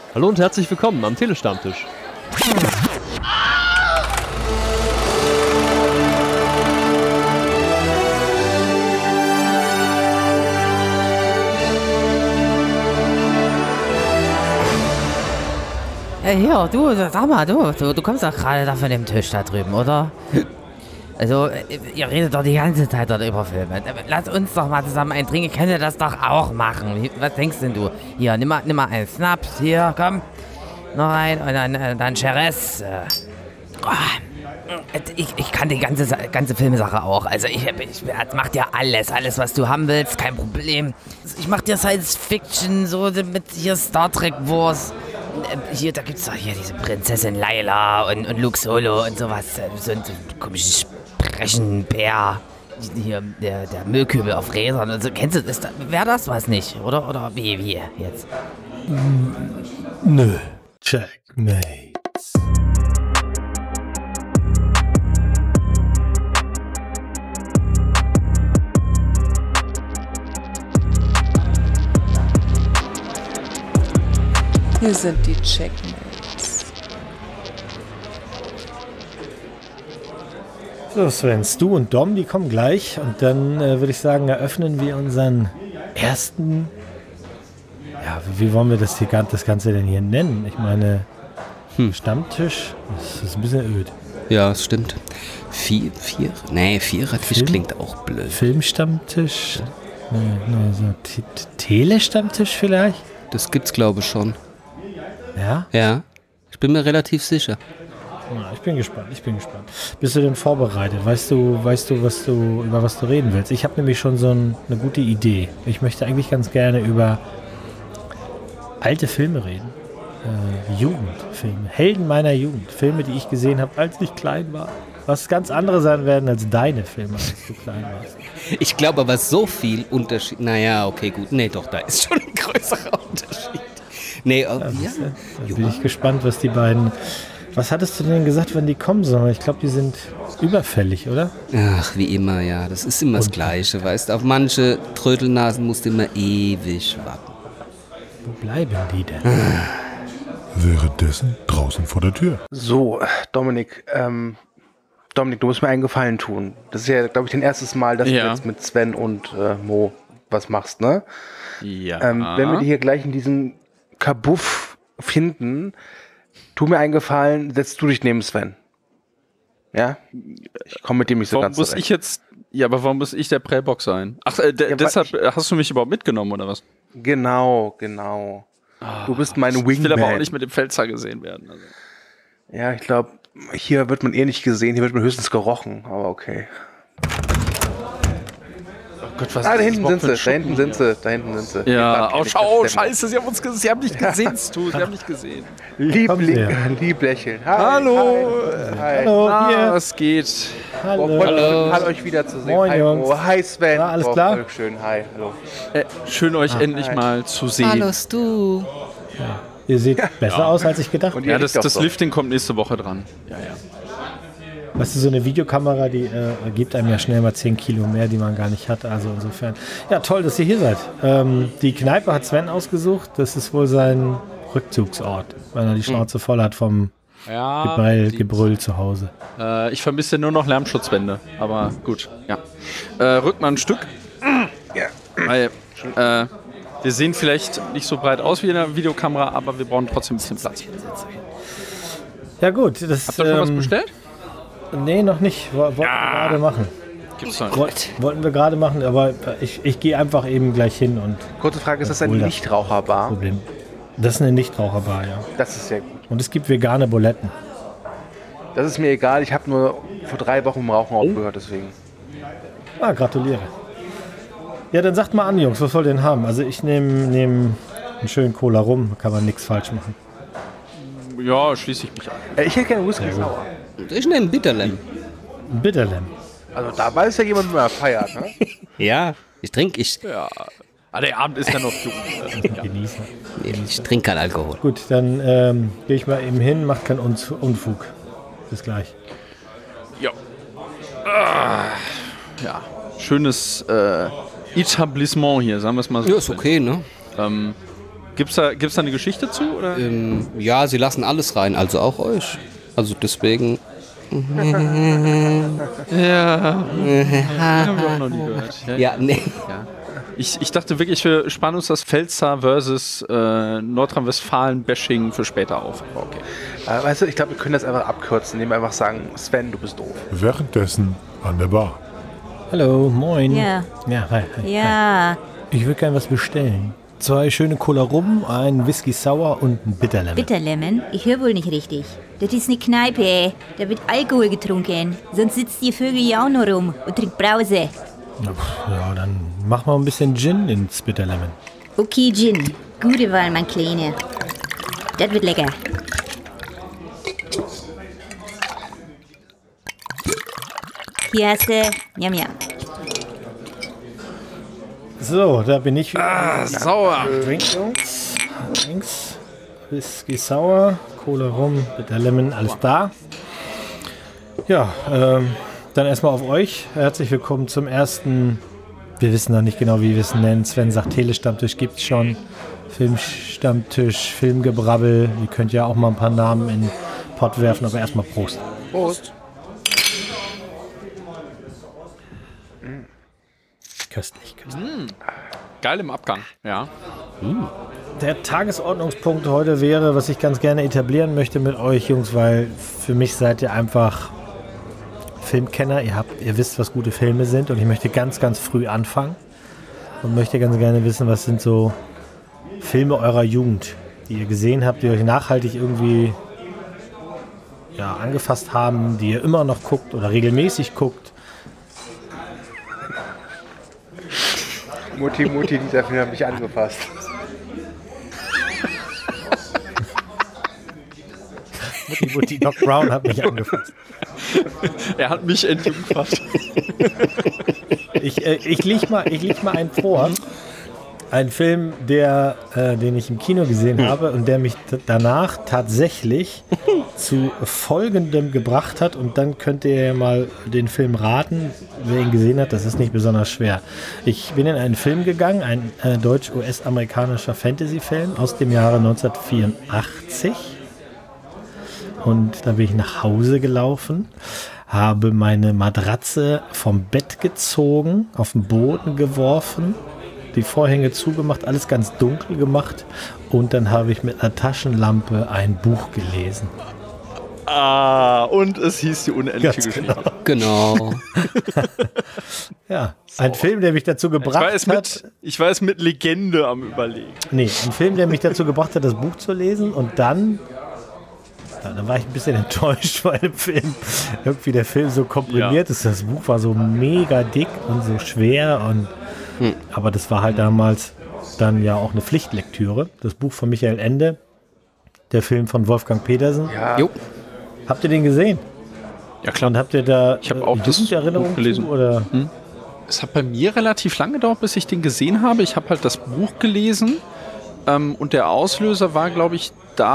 Hallo und herzlich willkommen am Telestammtisch. Hier, du, sag mal, du kommst doch gerade da von dem Tisch da drüben, oder? Also, ihr redet doch die ganze Zeit dort über Filme. Lass uns doch mal zusammen einen trinken. Ich könnte das doch auch machen. Was denkst denn du? Hier, nimm mal einen Schnaps. Hier, komm. Noch ein und dann Cheres. Ich kann die ganze Filmsache auch. Also, ich mach dir alles, was du haben willst. Kein Problem. Ich mach dir Science Fiction, so mit hier Star Trek Wars. Hier, da gibt's doch hier diese Prinzessin Laila und Luke Solo und sowas. So ein komisches Sprechenbär. Hier, der Müllkübel auf Rädern und so. Kennst du das? Wäre das was nicht, oder? Oder wie jetzt? Nö. Checkmate. Hier sind die Checkmates. So, Sven, Stu und Dom, die kommen gleich. Und dann würde ich sagen, eröffnen wir unseren ersten... Ja, wie wollen wir das Ganze denn hier nennen? Ich meine, Stammtisch, das ist ein bisschen öd. Ja, das stimmt. Vierertisch klingt auch blöd. Filmstammtisch? Nee, so Telestammtisch vielleicht? Das gibt's, glaube ich, schon. Ja? Ja, ich bin mir relativ sicher. Ja, ich bin gespannt. Bist du denn vorbereitet? Weißt du, über was du reden willst? Ich habe nämlich schon so eine gute Idee. Ich möchte eigentlich ganz gerne über alte Filme reden. Jugendfilme. Helden meiner Jugend. Filme, die ich gesehen habe, als ich klein war. Was ganz andere sein werden als deine Filme, als du klein warst. Ich glaube aber so viel Unterschied. Naja, okay, gut. Nee, doch, da ist schon ein größerer Unterschied. Nee, Da bin ich gespannt, was die beiden... Was hattest du denn gesagt, wenn die kommen sollen? Ich glaube, die sind überfällig, oder? Ach, wie immer, ja. Das ist immer das Gleiche, weißt du. Auf manche Trödelnasen musst du immer ewig warten. Wo bleiben die denn? Währenddessen draußen vor der Tür. So, Dominik, du musst mir einen Gefallen tun. Das ist ja, glaube ich, dein erstes Mal, dass du jetzt mit Sven und Mo was machst, ne? Ja. Wenn wir die hier gleich in diesem Kabuff finden, tu mir einen Gefallen, setzt du dich neben Sven. Ja? Ich komme mit dem nicht so ganz zurecht. Warum muss ich der Prellbock sein? Ach, deshalb hast du mich überhaupt mitgenommen, oder was? Genau. Du bist mein Wingman. Ich will aber auch nicht mit dem Feldzahl gesehen werden. Also. Ja, ich glaube, hier wird man eh nicht gesehen, hier wird man höchstens gerochen, aber okay. Oh Gott, was da hinten sind sie. Ja, scheiße, sie haben nicht gesehen, Stu, sie haben nicht gesehen. Lieb lächeln. Hallo. Hi. Hallo, was geht? Hallo. Euch wiederzusehen. Moin, Hi, Jungs. Hi Sven. Na, alles klar? Voll schön, hi, hallo. Schön, euch endlich mal zu sehen. Hallo, Stu. Ja. Ihr seht besser aus, als ich gedacht habe. Ja, das Lifting kommt nächste Woche dran. Ja. Weißt du, so eine Videokamera, die gibt einem ja schnell mal 10 Kilo mehr, die man gar nicht hat. Also insofern, ja, toll, dass ihr hier seid. Die Kneipe hat Sven ausgesucht. Das ist wohl sein Rückzugsort, weil er die Schnauze voll hat vom Gebrüll zu Hause. Ich vermisse nur noch Lärmschutzwände, aber gut, ja. Rück mal ein Stück. Ja. Weil, wir sehen vielleicht nicht so breit aus wie in der Videokamera, aber wir brauchen trotzdem ein bisschen Platz. Ja gut. Habt ihr schon was bestellt? Nee, noch nicht. Wollten wir gerade machen. Gibt's noch Wollten wir gerade machen, aber ich gehe einfach eben gleich hin und... Kurze Frage, ist das eine Nichtraucherbar? Problem. Das ist eine Nichtraucherbar, ja. Das ist sehr gut. Und es gibt vegane Buletten. Das ist mir egal, ich habe nur vor 3 Wochen im Rauchen aufgehört, deswegen. Ah, gratuliere. Ja, dann sagt mal an, Jungs, was wollt ihr denn haben? Also ich nehme einen schönen Cola rum, kann man nichts falsch machen. Ja, schließe ich mich an. Ich hätte gerne Whisky Sauer. Ich nehme Bitterlem. Bitterlem. Also da weiß ja jemand, wie man feiert, ne? Ja, ich trinke. Ja. Aber der Abend ist ja noch jung. Genießen. Nee, ich trinke keinen Alkohol. Gut, dann gehe ich mal eben hin, macht keinen Unfug. Bis gleich. Ja. Ja, schönes Etablissement hier, sagen wir es mal so. Ja, ist okay, ne? Gibt's da eine Geschichte zu? Oder? Ja, sie lassen alles rein, also auch euch. Also deswegen... Ja. Haben wir auch noch nie gehört. Ja, nee. Ja. Ich dachte wirklich, wir sparen uns das Pfälzer versus Nordrhein-Westfalen-Bashing für später auf. Okay. Weißt du, ich glaube, wir können das einfach abkürzen, indem wir einfach sagen, Sven, du bist doof. Währenddessen an der Bar. Hallo, moin. Ja. Ja, hi. Ja. Ich würde gerne was bestellen. 2 schöne Cola Rum, ein Whisky Sour und ein Bitterlemon. Bitterlemon? Ich höre wohl nicht richtig. Das ist eine Kneipe, da wird Alkohol getrunken. Sonst sitzt die Vögel ja auch noch rum und trinkt Brause. Ja, dann mach mal ein bisschen Gin ins Bitterlemon. Okay, Gin. Gute Wahl, mein Kleine. Das wird lecker. Hier hast du. Jam, jam. So, da bin ich. Sauer. Drinks. Whisky Sour, Cola Rum, Bitterlemon, alles da. Ja, dann erstmal auf euch. Herzlich willkommen zum ersten, wir wissen noch nicht genau, wie wir es nennen. Sven sagt, Telestammtisch gibt's schon. Filmstammtisch, Filmgebrabbel. Ihr könnt ja auch mal ein paar Namen in den Pott werfen, aber erstmal Prost. Prost. Köstlich, köstlich. Geil im Abgang, ja. Der Tagesordnungspunkt heute wäre, was ich ganz gerne etablieren möchte mit euch Jungs, weil für mich seid ihr einfach Filmkenner. Ihr wisst, was gute Filme sind, und ich möchte ganz, ganz früh anfangen und möchte ganz gerne wissen, was sind so Filme eurer Jugend, die ihr gesehen habt, die euch nachhaltig irgendwie angefasst haben, die ihr immer noch guckt oder regelmäßig guckt. Mutti, dieser Film hat mich angefasst. Mutti, Doc Brown hat mich angefasst. Er hat mich entjungfert. Ich leg mal einen vor. Ein Film, den ich im Kino gesehen habe und der mich danach tatsächlich zu Folgendem gebracht hat. Und dann könnt ihr ja mal den Film raten, wer ihn gesehen hat. Das ist nicht besonders schwer. Ich bin in einen Film gegangen, ein deutsch-US-amerikanischer Fantasy-Film aus dem Jahre 1984. Und da bin ich nach Hause gelaufen, habe meine Matratze vom Bett gezogen, auf den Boden geworfen, die Vorhänge zugemacht, alles ganz dunkel gemacht, und dann habe ich mit einer Taschenlampe ein Buch gelesen. Und es hieß die unendliche Geschichte. Genau. Ja, ein Film, der mich dazu gebracht hat... Ich war es mit Legende am Überlegen. Nee, ein Film, der mich dazu gebracht hat, das Buch zu lesen, und dann... Ja, dann war ich ein bisschen enttäuscht, weil im Film irgendwie der Film so komprimiert ist. Das Buch war so mega dick und so schwer, und aber das war halt damals dann ja auch eine Pflichtlektüre. Das Buch von Michael Ende, der Film von Wolfgang Petersen. Ja. Jo. Habt ihr den gesehen? Ja, klar. Und habt ihr da ich habe auch das Erinnerung gelesen. zu, oder? Es hat bei mir relativ lange gedauert, bis ich den gesehen habe. Ich habe halt das Buch gelesen, und der Auslöser war, glaube ich,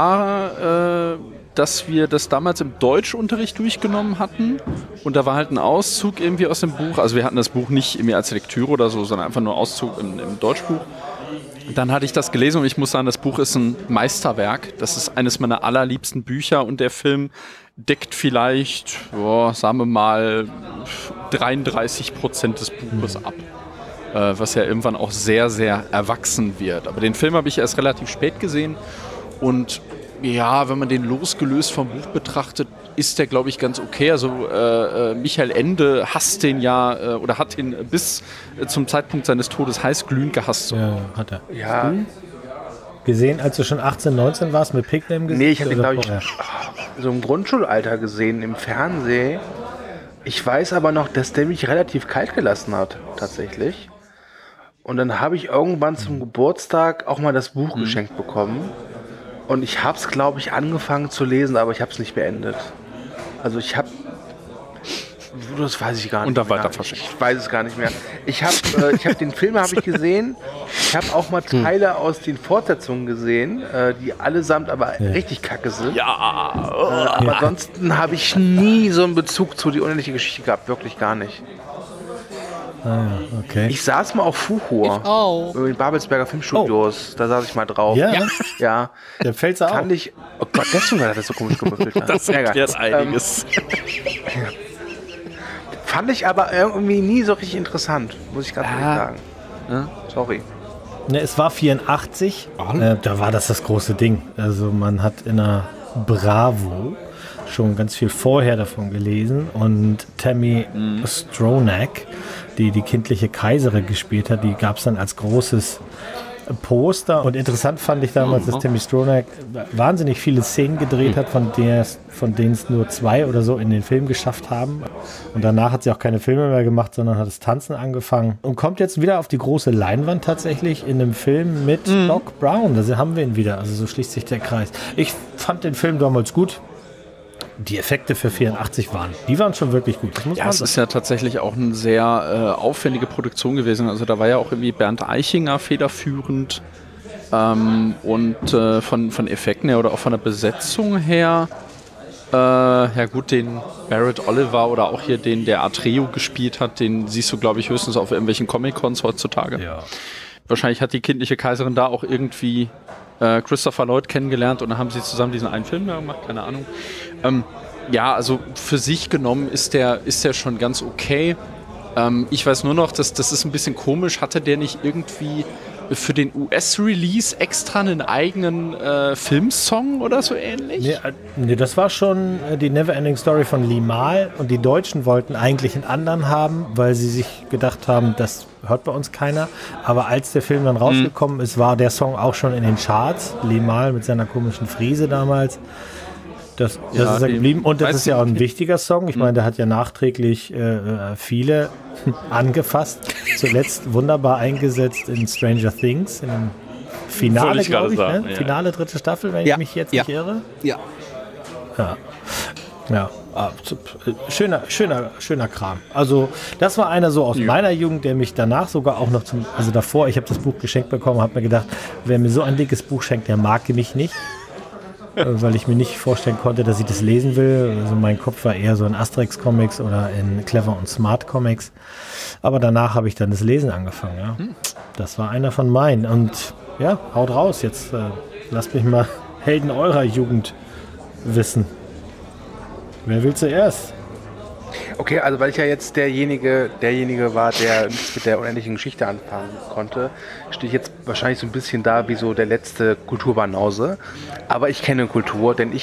dass wir das damals im Deutschunterricht durchgenommen hatten, und da war halt ein Auszug irgendwie aus dem Buch. Also wir hatten das Buch nicht irgendwie als Lektüre oder so, sondern einfach nur Auszug im Deutschbuch. Dann hatte ich das gelesen, und ich muss sagen, das Buch ist ein Meisterwerk. Das ist eines meiner allerliebsten Bücher, und der Film deckt vielleicht, sagen wir mal, 33% des Buches ab. Was ja irgendwann auch sehr, sehr erwachsen wird. Aber den Film habe ich erst relativ spät gesehen, und ja, wenn man den losgelöst vom Buch betrachtet, ist der, glaube ich, ganz okay. Also Michael Ende hasst den ja, oder hat ihn bis zum Zeitpunkt seines Todes heißglühend gehasst. Ja, hat er. Ja. Gesehen, als du schon 18, 19 warst, mit Pickle im Gesicht? Nee, ich habe den, glaube ich, vorher? so im Grundschulalter gesehen, im Fernsehen. Ich weiß aber noch, dass der mich relativ kalt gelassen hat, tatsächlich. Und dann habe ich irgendwann zum Geburtstag auch mal das Buch geschenkt bekommen. Und ich habe es, glaube ich, angefangen zu lesen, aber ich habe es nicht beendet. Also ich habe... Das weiß ich gar nicht. Und dann mehr. weiter verschenkt. Ich weiß es gar nicht mehr. Ich habe den Film habe ich gesehen. Ich habe auch mal Teile aus den Fortsetzungen gesehen, die allesamt aber richtig kacke sind. Ja. Aber ansonsten habe ich nie so einen Bezug zu die unendliche Geschichte gehabt. Wirklich gar nicht. Okay. Ich saß mal auf Fuchur. Ich auch. In Babelsberger Filmstudios. Da saß ich mal drauf. Ja, Ja. der fällt auch. Fand ich. Oh Gott, deswegen war das so komisch gemüffelt. Das erklärt einiges. Fand ich aber irgendwie nie so richtig interessant, muss ich ganz ehrlich sagen. Ja. Sorry. Ne, es war 84. Da war das große Ding. Also man hat in der Bravo schon ganz viel vorher davon gelesen. Und Tammy Stronach, die kindliche Kaiserin gespielt hat, die gab es dann als großes Poster. Und interessant fand ich damals, dass Tammy Stronach wahnsinnig viele Szenen gedreht hat, von denen es nur 2 oder so in den Film geschafft haben. Und danach hat sie auch keine Filme mehr gemacht, sondern hat das Tanzen angefangen. Und kommt jetzt wieder auf die große Leinwand tatsächlich in einem Film mit Doc Brown. Da haben wir ihn wieder. Also so schließt sich der Kreis. Ich fand den Film damals gut. Die Effekte für 84 waren schon wirklich gut. Das muss man Es ist ja tatsächlich auch eine sehr aufwendige Produktion gewesen. Also da war ja auch irgendwie Bernd Eichinger federführend und von Effekten her oder auch von der Besetzung her. Ja gut, den Barrett Oliver oder auch hier den, der Atreo gespielt hat, den siehst du, glaube ich, höchstens auf irgendwelchen Comic-Cons heutzutage. Ja. Wahrscheinlich hat die kindliche Kaiserin da auch irgendwie Christopher Lloyd kennengelernt und dann haben sie zusammen diesen einen Film da gemacht, keine Ahnung. Ja, also für sich genommen ist der schon ganz okay. Ich weiß nur noch, das ist ein bisschen komisch. Hatte der nicht irgendwie für den US-Release extra einen eigenen Filmsong oder so ähnlich? Nee, das war schon die Neverending Story von Limahl und die Deutschen wollten eigentlich einen anderen haben, weil sie sich gedacht haben, das hört bei uns keiner. Aber als der Film dann rausgekommen ist, war der Song auch schon in den Charts. Limahl mit seiner komischen Frise damals. Das ist ja geblieben. Und das ist ja auch ein wichtiger Song. Ich meine, der hat ja nachträglich viele angefasst. Zuletzt wunderbar eingesetzt in Stranger Things, in dem Finale, glaube ich. Ne? Ja. Finale 3. Staffel, wenn ich mich jetzt nicht irre. Ja. Ja. Schöner Kram. Also das war einer so aus meiner Jugend, der mich danach sogar auch noch davor, ich habe das Buch geschenkt bekommen, habe mir gedacht, wer mir so ein dickes Buch schenkt, der mag mich nicht. Weil ich mir nicht vorstellen konnte, dass ich das lesen will. Also mein Kopf war eher so in Asterix-Comics oder in Clever und Smart-Comics. Aber danach habe ich dann das Lesen angefangen. Ja. Das war einer von meinen. Und ja, haut raus. Jetzt lasst mich mal Helden eurer Jugend wissen. Wer will zuerst? Okay, also weil ich ja jetzt derjenige war, der nichts mit der unendlichen Geschichte anfangen konnte, stehe ich jetzt wahrscheinlich so ein bisschen da wie so der letzte Kulturbanause. Aber ich kenne Kultur, denn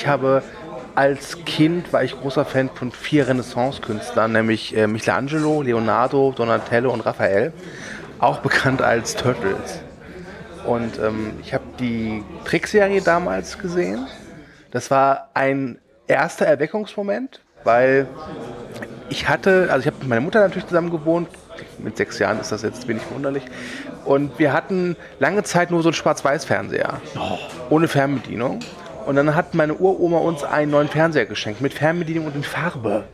als Kind war ich großer Fan von 4 Renaissance-Künstlern, nämlich Michelangelo, Leonardo, Donatello und Raphael, auch bekannt als Turtles. Und ich habe die Trickserie damals gesehen. Das war ein erster Erweckungsmoment, weil ich habe mit meiner Mutter natürlich zusammen gewohnt. Mit 6 Jahren ist das jetzt wenig verwunderlich. Und wir hatten lange Zeit nur so einen Schwarz-Weiß-Fernseher. Ohne Fernbedienung. Und dann hat meine Uroma uns einen neuen Fernseher geschenkt. Mit Fernbedienung und in Farbe.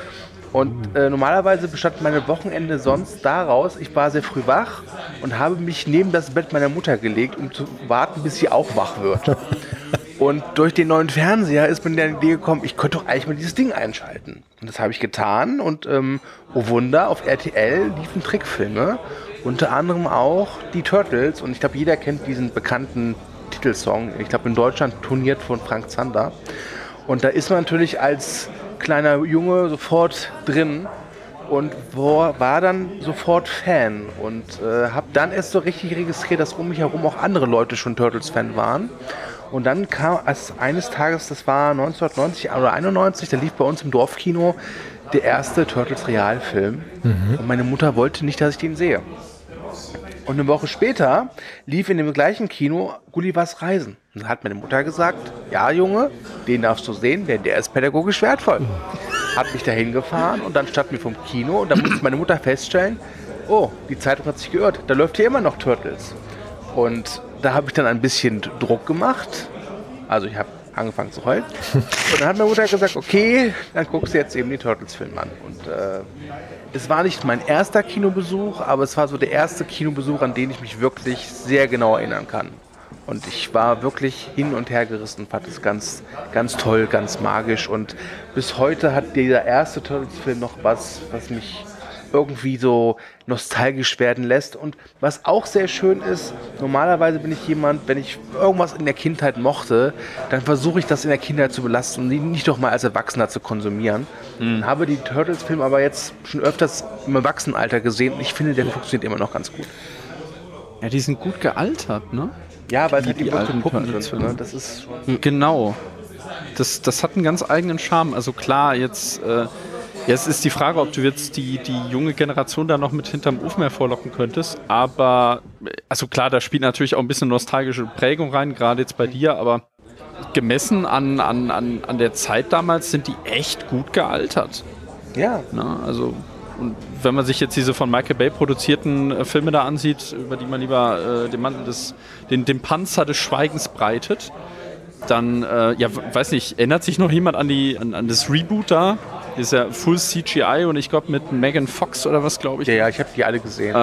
Und normalerweise bestand meine Wochenende sonst daraus, ich war sehr früh wach und habe mich neben das Bett meiner Mutter gelegt, um zu warten, bis sie auch wach wird. Und durch den neuen Fernseher ist mir die Idee gekommen, ich könnte doch eigentlich mal dieses Ding einschalten. Und das habe ich getan und oh Wunder, auf RTL liefen Trickfilme, unter anderem auch die Turtles. Und ich glaube, jeder kennt diesen bekannten Titelsong, ich glaube in Deutschland turniert von Frank Zander. Und da ist man natürlich als kleiner Junge sofort drin und war dann sofort Fan. Und habe dann erst so richtig registriert, dass um mich herum auch andere Leute schon Turtles-Fan waren. Und dann kam eines Tages, das war 1990 oder 91, da lief bei uns im Dorfkino der erste Turtles-Realfilm. Und meine Mutter wollte nicht, dass ich den sehe. Und eine Woche später lief in dem gleichen Kino Gullivers Reisen. Und da hat meine Mutter gesagt, ja Junge, den darfst du sehen, denn der ist pädagogisch wertvoll. Hat mich dahin gefahren und dann standen wir vom Kino und dann musste meine Mutter feststellen, oh, die Zeitung hat sich geirrt, da läuft hier immer noch Turtles. Und da habe ich dann ein bisschen Druck gemacht. Also ich habe angefangen zu heulen. Und dann hat meine Mutter gesagt, okay, dann guckst du jetzt eben den Turtles-Film an. Und es war nicht mein erster Kinobesuch, aber es war so der erste Kinobesuch, an den ich mich wirklich sehr genau erinnern kann. Und ich war wirklich hin und her gerissen und fand es ganz, ganz toll, ganz magisch. Und bis heute hat dieser erste Turtles-Film noch was mich irgendwie so nostalgisch werden lässt. Und was auch sehr schön ist, normalerweise bin ich jemand, wenn ich irgendwas in der Kindheit mochte, dann versuche ich das in der Kindheit zu belasten und nicht doch mal als Erwachsener zu konsumieren. Habe die Turtles-Filme aber jetzt schon öfters im Erwachsenenalter gesehen und ich finde, der funktioniert immer noch ganz gut. Ja, die sind gut gealtert, ne? Ja, weil es halt Die eben so alten Puppen Turtles, sind. Ne? Das ist schon Genau. Das hat einen ganz eigenen Charme. Also klar, jetzt ist die Frage, ob du jetzt die junge Generation da noch mit hinterm Ofen hervorlocken könntest. Aber, also klar, da spielt natürlich auch ein bisschen nostalgische Prägung rein, gerade jetzt bei dir, aber gemessen an der Zeit damals sind die echt gut gealtert. ja. Na, also, und wenn man sich jetzt diese von Michael Bay produzierten Filme da ansieht, über die man lieber den Panzer des Schweigens breitet, dann, weiß nicht, erinnert sich noch jemand an das Reboot da? Das ist ja Full CGI und ich glaube mit Megan Fox oder was, glaube ich. Ja, ich habe die alle gesehen.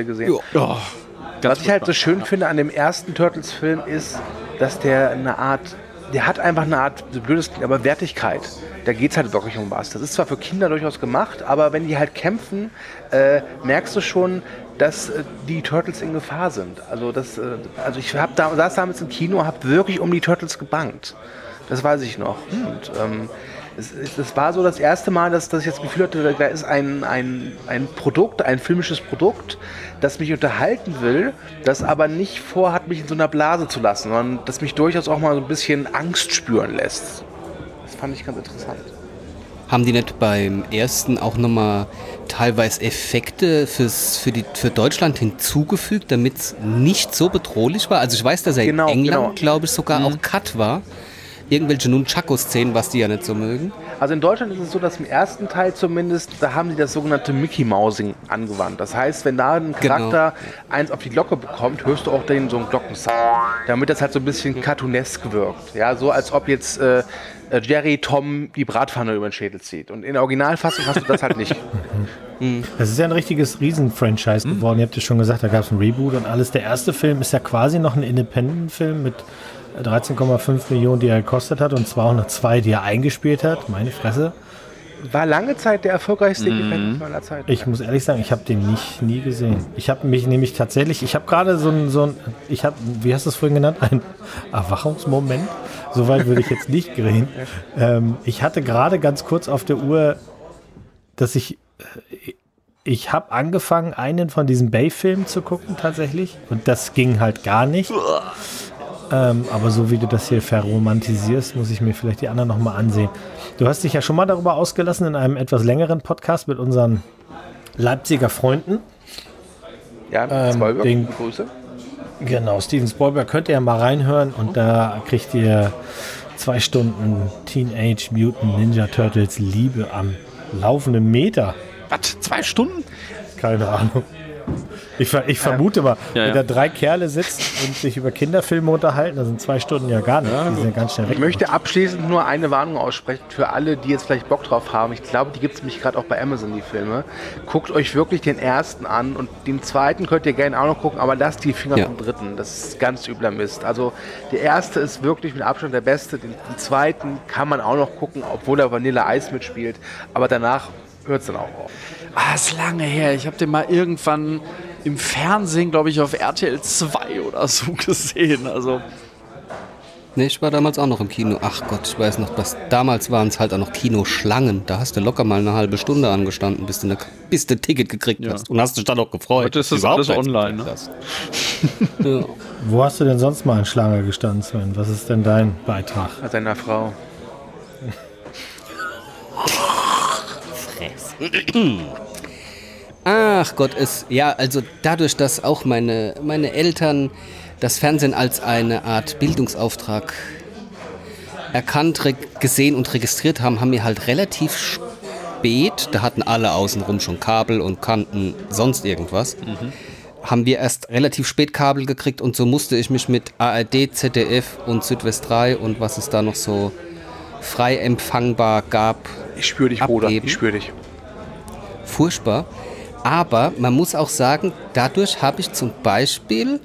Was ich halt so schön finde an dem ersten Turtles-Film ist, dass der hat einfach eine Art, so blödes klingt, aber Wertigkeit. Da geht es halt wirklich um was. Das ist zwar für Kinder durchaus gemacht, aber wenn die halt kämpfen, merkst du schon, dass die Turtles in Gefahr sind. Also ich saß damals im Kino, habe wirklich um die Turtles gebangt. Das weiß ich noch. Und es war so das erste Mal, dass ich das Gefühl hatte, da ist ein Produkt, ein filmisches Produkt, das mich unterhalten will, das aber nicht vorhat, mich in so einer Blase zu lassen, sondern das mich durchaus auch mal so ein bisschen Angst spüren lässt. Das fand ich ganz interessant. Haben die nicht beim ersten auch nochmal teilweise Effekte für Deutschland hinzugefügt, damit es nicht so bedrohlich war? Also ich weiß, dass er in England, glaube ich, sogar auch Cut war. Irgendwelche Nunchaku-Szenen, was die ja nicht so mögen. Also in Deutschland ist es so, dass im ersten Teil zumindest, da haben sie das sogenannte Mickey-Mousing angewandt. Das heißt, wenn da ein Charakter eins auf die Glocke bekommt, hörst du auch so einen Glockensound. Damit das halt so ein bisschen cartoonesk wirkt. Ja, so als ob jetzt Jerry Tom die Bratpfanne über den Schädel zieht. Und in der Originalfassung hast du das halt nicht. Das ist ja ein richtiges Riesen-Franchise geworden. Ihr habt ja schon gesagt, da gab es ein Reboot und alles. Der erste Film ist ja quasi noch ein Independent-Film mit 13,5 Millionen, die er gekostet hat und 202, die er eingespielt hat. Meine Fresse. War lange Zeit der erfolgreichste Independent meiner Zeit. Ich muss ehrlich sagen, ich habe den nie gesehen. Ich habe mich nämlich tatsächlich, ich habe gerade wie hast du es vorhin genannt, ein Erwachungsmoment. Soweit würde ich jetzt nicht reden. Ich hatte gerade ganz kurz auf der Uhr, dass ich habe angefangen, einen von diesen Bay-Filmen zu gucken tatsächlich und das ging halt gar nicht. Aber so wie du das hier verromantisierst, muss ich mir vielleicht die anderen nochmal ansehen. Du hast dich ja schon mal darüber ausgelassen in einem etwas längeren Podcast mit unseren Leipziger Freunden. Ja, Spielberg, Grüße. Genau, Steven Spielberg, könnt ihr ja mal reinhören und da kriegt ihr 2 Stunden Teenage Mutant Ninja Turtles Liebe am laufenden Meter. Was? 2 Stunden? Keine Ahnung. Ich vermute mal, wenn da 3 Kerle sitzen und sich über Kinderfilme unterhalten, dann sind 2 Stunden ja gar nicht. Die sind ja ganz schnell weg. Ich möchte abschließend nur eine Warnung aussprechen für alle, die jetzt vielleicht Bock drauf haben. Ich glaube, die gibt es nämlich gerade auch bei Amazon, die Filme. Guckt euch wirklich den ersten an und den zweiten könnt ihr gerne auch noch gucken, aber lasst die Finger vom dritten. Das ist ganz übler Mist. Also der erste ist wirklich mit Abstand der beste. Den zweiten kann man auch noch gucken, obwohl da Vanilla Eis mitspielt. Aber danach hört es dann auch auf. Ist lange her. Ich habe den mal irgendwann im Fernsehen, glaube ich, auf RTL 2 oder so gesehen. Also. Ne, ich war damals auch noch im Kino. Ach Gott, ich weiß noch, damals waren es halt auch noch Kinoschlangen. Da hast du locker mal eine halbe Stunde angestanden, bis du ein Ticket gekriegt hast. Und hast dich dann auch gefreut. Heute ist das alles online, ne? Ja. Wo hast du denn sonst mal in Schlange gestanden, Sven? Was ist denn dein Beitrag? Bei seiner Frau. Ach Gott, also dadurch, dass auch meine Eltern das Fernsehen als eine Art Bildungsauftrag erkannt, gesehen und registriert haben, haben wir halt relativ spät, da hatten alle außenrum schon Kabel und kannten sonst irgendwas, haben wir erst relativ spät Kabel gekriegt und so musste ich mich mit ARD, ZDF und Südwest 3 und was es da noch so frei empfangbar gab. Ich spüre dich, Bruder, ich spüre dich. Furchtbar. Aber man muss auch sagen, dadurch habe ich zum Beispiel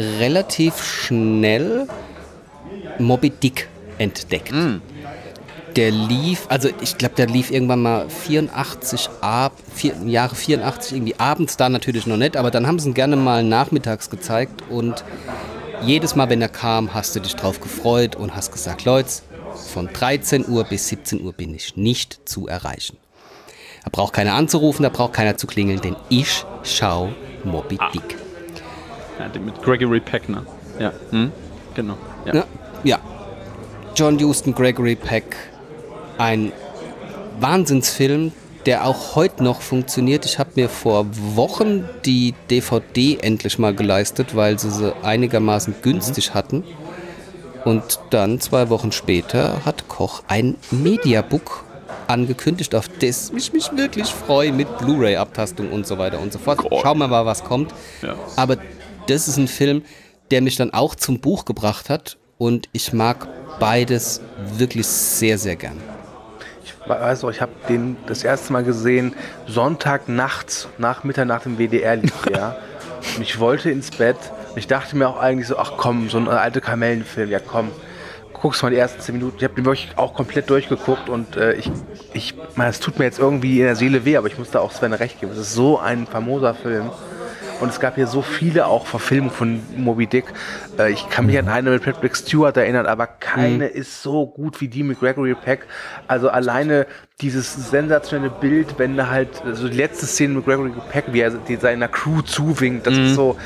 relativ schnell Moby Dick entdeckt. Der lief, also ich glaube, der lief irgendwann mal 84 Jahre 84, irgendwie abends, da natürlich noch nicht, aber dann haben sie ihn gerne mal nachmittags gezeigt und jedes Mal, wenn er kam, hast du dich drauf gefreut und hast gesagt, Leute, von 13 Uhr bis 17 Uhr bin ich nicht zu erreichen. Da braucht keiner anzurufen, da braucht keiner zu klingeln, denn ich schau Moby Dick. Ja, mit Gregory Peck, ne? Ja, genau. Ja. Ja. John Huston, Gregory Peck, ein Wahnsinnsfilm, der auch heute noch funktioniert. Ich habe mir vor Wochen die DVD endlich mal geleistet, weil sie einigermaßen günstig hatten. Und dann 2 Wochen später hat Koch ein Mediabook angekündigt, auf das ich mich wirklich freue, mit Blu-ray-Abtastung und so weiter und so fort. Schauen wir mal, was kommt. Ja. Aber das ist ein Film, der mich dann auch zum Buch gebracht hat und ich mag beides wirklich sehr, sehr gern. Ich weiß auch, ich habe den das erste Mal gesehen, Sonntag nachts, nach Mitternacht im WDR lief der. Und ich wollte ins Bett. Und ich dachte mir auch eigentlich so, ach komm, so ein alter Kamellenfilm, ja komm, guckst mal die ersten 10 Minuten. Ich habe den wirklich auch komplett durchgeguckt und ich meine, es tut mir jetzt irgendwie in der Seele weh, aber ich muss da auch Sven recht geben. Es ist so ein famoser Film. Und es gab hier so viele auch Verfilmungen von Moby Dick. Ich kann mich an eine mit Patrick Stewart erinnern, aber keine ist so gut wie die mit Gregory Peck. Also alleine dieses sensationelle Bild, wenn da halt, also die letzte Szene mit Gregory Peck, wie er seiner Crew zuwinkt, das ist so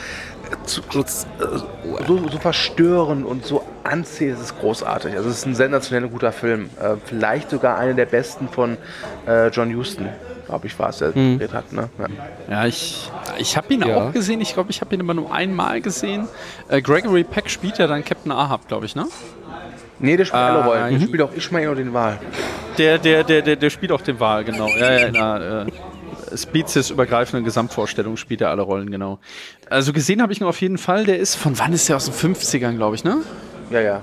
verstörend und so anziehend, das ist großartig. Also es ist ein sensationell guter Film. Vielleicht sogar einer der besten von John Huston. Glaube ich, war es, der gedreht hat. Ne? Ja, ich habe ihn auch gesehen. Ich glaube, ich habe ihn immer nur einmal gesehen. Gregory Peck spielt ja dann Captain Ahab, glaube ich, ne? Nee, der spielt alle Rollen. Der spielt auch Ishmael und den Wal. Der spielt auch den Wal, genau. Ja, in einer speziesübergreifenden Gesamtvorstellung spielt er alle Rollen, genau. Also gesehen habe ich ihn auf jeden Fall. Der ist, von wann ist der? Aus den 50ern, glaube ich, ne? Ja.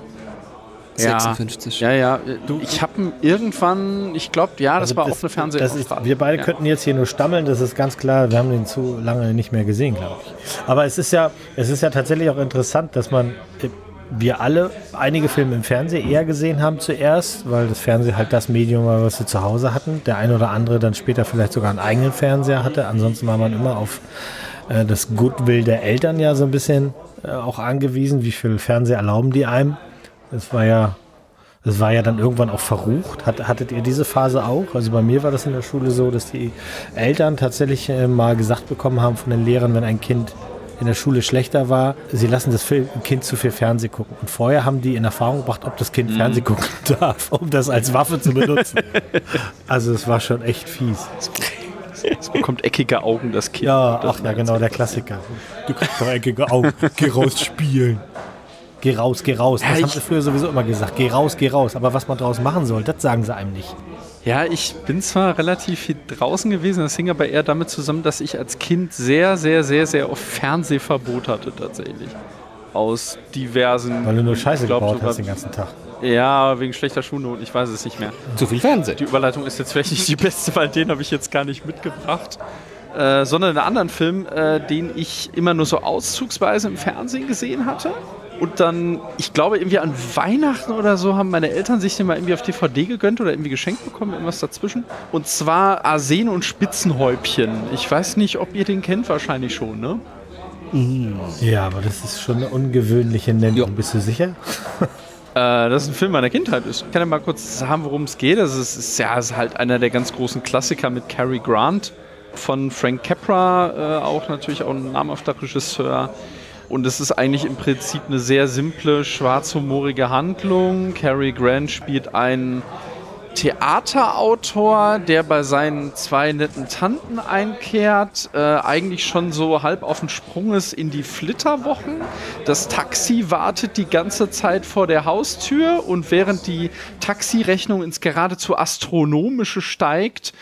56. Ja. Ich habe ihn irgendwann, ich glaube, das war auch eine Fernsehausstrahlung. Wir beide könnten jetzt hier nur stammeln, das ist ganz klar. Wir haben den zu lange nicht mehr gesehen, glaube ich. Aber es ist ja tatsächlich auch interessant, dass wir alle einige Filme im Fernsehen eher gesehen haben zuerst, weil das Fernsehen halt das Medium war, was wir zu Hause hatten. Der eine oder andere dann später vielleicht sogar einen eigenen Fernseher hatte. Ansonsten war man immer auf das Goodwill der Eltern ja so ein bisschen auch angewiesen. Wie viel Fernseher erlauben die einem? Das war ja dann irgendwann auch verrucht. Hattet ihr diese Phase auch? Also bei mir war das in der Schule so, dass die Eltern tatsächlich mal gesagt bekommen haben von den Lehrern, wenn ein Kind in der Schule schlechter war, sie lassen das Kind zu viel Fernsehen gucken. Und vorher haben die in Erfahrung gebracht, ob das Kind Fernsehen gucken darf, um das als Waffe zu benutzen. Also es war schon echt fies. Es bekommt eckige Augen, das Kind. Ja, genau, der Klassiker. Du kriegst doch eckige Augen. Geh raus spielen. Geh raus. Das haben sie früher sowieso immer gesagt. Geh raus. Aber was man draus machen soll, das sagen sie einem nicht. Ja, ich bin zwar relativ viel draußen gewesen, das hing aber eher damit zusammen, dass ich als Kind sehr, sehr, sehr, sehr oft Fernsehverbot hatte tatsächlich. Aus diversen... Weil du nur Scheiße gebaut hast den ganzen Tag. Ja, wegen schlechter Schulnoten, ich weiß es nicht mehr. Zu viel Fernsehen. Die Überleitung ist jetzt vielleicht nicht die beste, weil den habe ich jetzt gar nicht mitgebracht. Sondern einen anderen Film, den ich immer nur so auszugsweise im Fernsehen gesehen hatte. Und dann, ich glaube, irgendwie an Weihnachten oder so haben meine Eltern sich den mal irgendwie auf DVD gegönnt oder irgendwie geschenkt bekommen, irgendwas dazwischen. Und zwar Arsen und Spitzenhäubchen. Ich weiß nicht, ob ihr den kennt, wahrscheinlich schon, ne? Ja, aber das ist schon eine ungewöhnliche Nennung. Jo. Bist du sicher? Das ist ein Film meiner Kindheit. Ich kann ja mal kurz sagen, worum es geht. Also es ist halt einer der ganz großen Klassiker mit Cary Grant von Frank Capra, auch natürlich auch ein namhafter Regisseur. Und es ist eigentlich im Prinzip eine sehr simple, schwarzhumorige Handlung. Cary Grant spielt einen Theaterautor, der bei seinen 2 netten Tanten einkehrt, eigentlich schon so halb auf dem Sprung ist in die Flitterwochen. Das Taxi wartet die ganze Zeit vor der Haustür und während die Taxirechnung ins geradezu Astronomische steigt,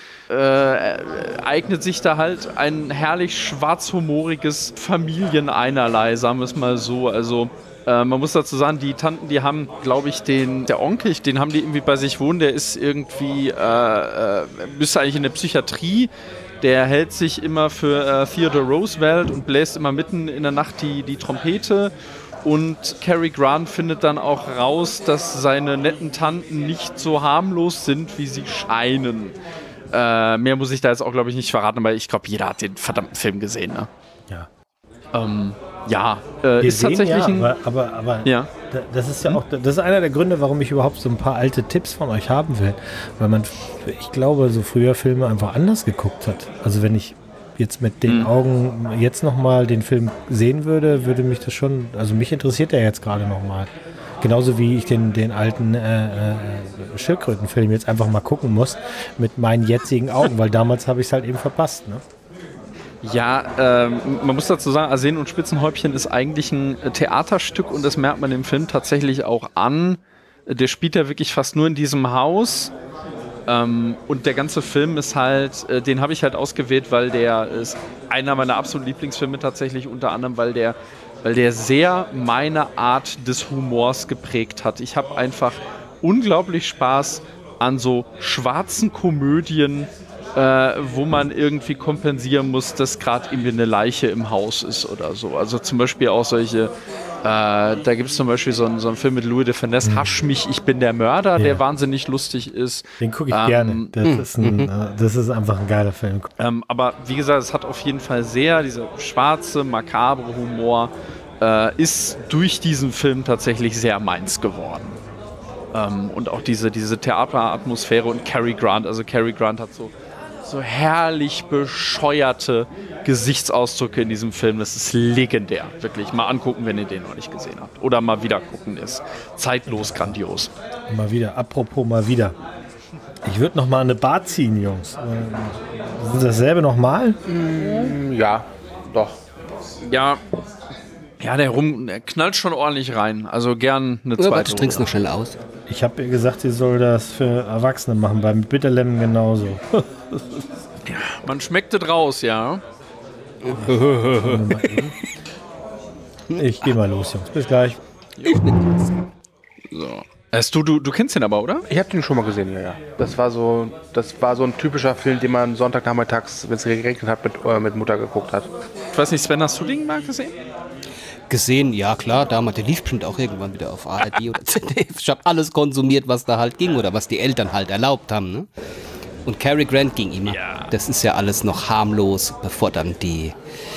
eignet sich da halt ein herrlich schwarzhumoriges Familieneinerlei, sagen wir es mal so. Also man muss dazu sagen, die Tanten, die haben, glaube ich, der Onkel, den haben die irgendwie bei sich wohnen, der ist irgendwie, müsste eigentlich in der Psychiatrie, der hält sich immer für Theodore Roosevelt und bläst immer mitten in der Nacht die Trompete. Und Cary Grant findet dann auch raus, dass seine netten Tanten nicht so harmlos sind, wie sie scheinen. Mehr muss ich da jetzt auch, glaube ich, nicht verraten, weil ich glaube, jeder hat den verdammten Film gesehen. Ne? Ja. Ist tatsächlich ein... Aber ja. Das ist ja auch, das ist einer der Gründe, warum ich überhaupt so ein paar alte Tipps von euch haben will. Weil man, ich glaube, so früher Filme einfach anders geguckt hat. Also wenn ich jetzt mit den Augen jetzt nochmal den Film sehen würde, würde mich das schon, also mich interessiert der jetzt gerade nochmal. Genauso wie ich den alten Schildkrötenfilm jetzt einfach mal gucken muss mit meinen jetzigen Augen, weil damals habe ich es halt eben verpasst. Ne? Ja, man muss dazu sagen, Arsen und Spitzenhäubchen ist eigentlich ein Theaterstück und das merkt man dem Film tatsächlich auch an. Der spielt ja wirklich fast nur in diesem Haus. Und der ganze Film ist halt, den habe ich halt ausgewählt, weil der ist einer meiner absoluten Lieblingsfilme tatsächlich, unter anderem, weil der sehr meine Art des Humors geprägt hat. Ich habe einfach unglaublich Spaß an so schwarzen Komödien, wo man irgendwie kompensieren muss, dass gerade irgendwie eine Leiche im Haus ist oder so. Also zum Beispiel auch solche, da gibt es zum Beispiel so einen Film mit Louis de Funès, Hasch mich, ich bin der Mörder, der wahnsinnig lustig ist. Den gucke ich gerne. Das ist einfach ein geiler Film. Aber wie gesagt, es hat auf jeden Fall sehr, dieser schwarze, makabre Humor ist durch diesen Film tatsächlich sehr meins geworden. Und auch diese Theateratmosphäre und Cary Grant, also Cary Grant hat so herrlich bescheuerte Gesichtsausdrücke in diesem Film. Das ist legendär. Wirklich. Mal angucken, wenn ihr den noch nicht gesehen habt. Oder mal wieder gucken. Ist zeitlos grandios. Mal wieder. Apropos mal wieder. Ich würde noch mal eine Bar ziehen, Jungs. Ist dasselbe nochmal? Ja, doch. Ja, der knallt schon ordentlich rein. Also gern eine zweite. Du trinkst noch schnell aus. Ich habe ihr gesagt, sie soll das für Erwachsene machen. Beim Bitterlemon genauso. Ja, man schmeckt es raus, ja. Ich gehe mal los, Jungs. Bis gleich. So. Du kennst den aber, oder? Ich habe den schon mal gesehen, ja. Das war so ein typischer Film, den man Sonntagnachmittags, wenn es geregnet hat, mit Mutter geguckt hat. Ich weiß nicht, Sven, hast du den mal gesehen? Gesehen, ja klar, damals, der lief bestimmt auch irgendwann wieder auf ARD oder ZDF. Ich habe alles konsumiert, was da halt ging oder was die Eltern halt erlaubt haben. Ne? Und Cary Grant ging immer. Ja. Das ist ja alles noch harmlos, bevor dann die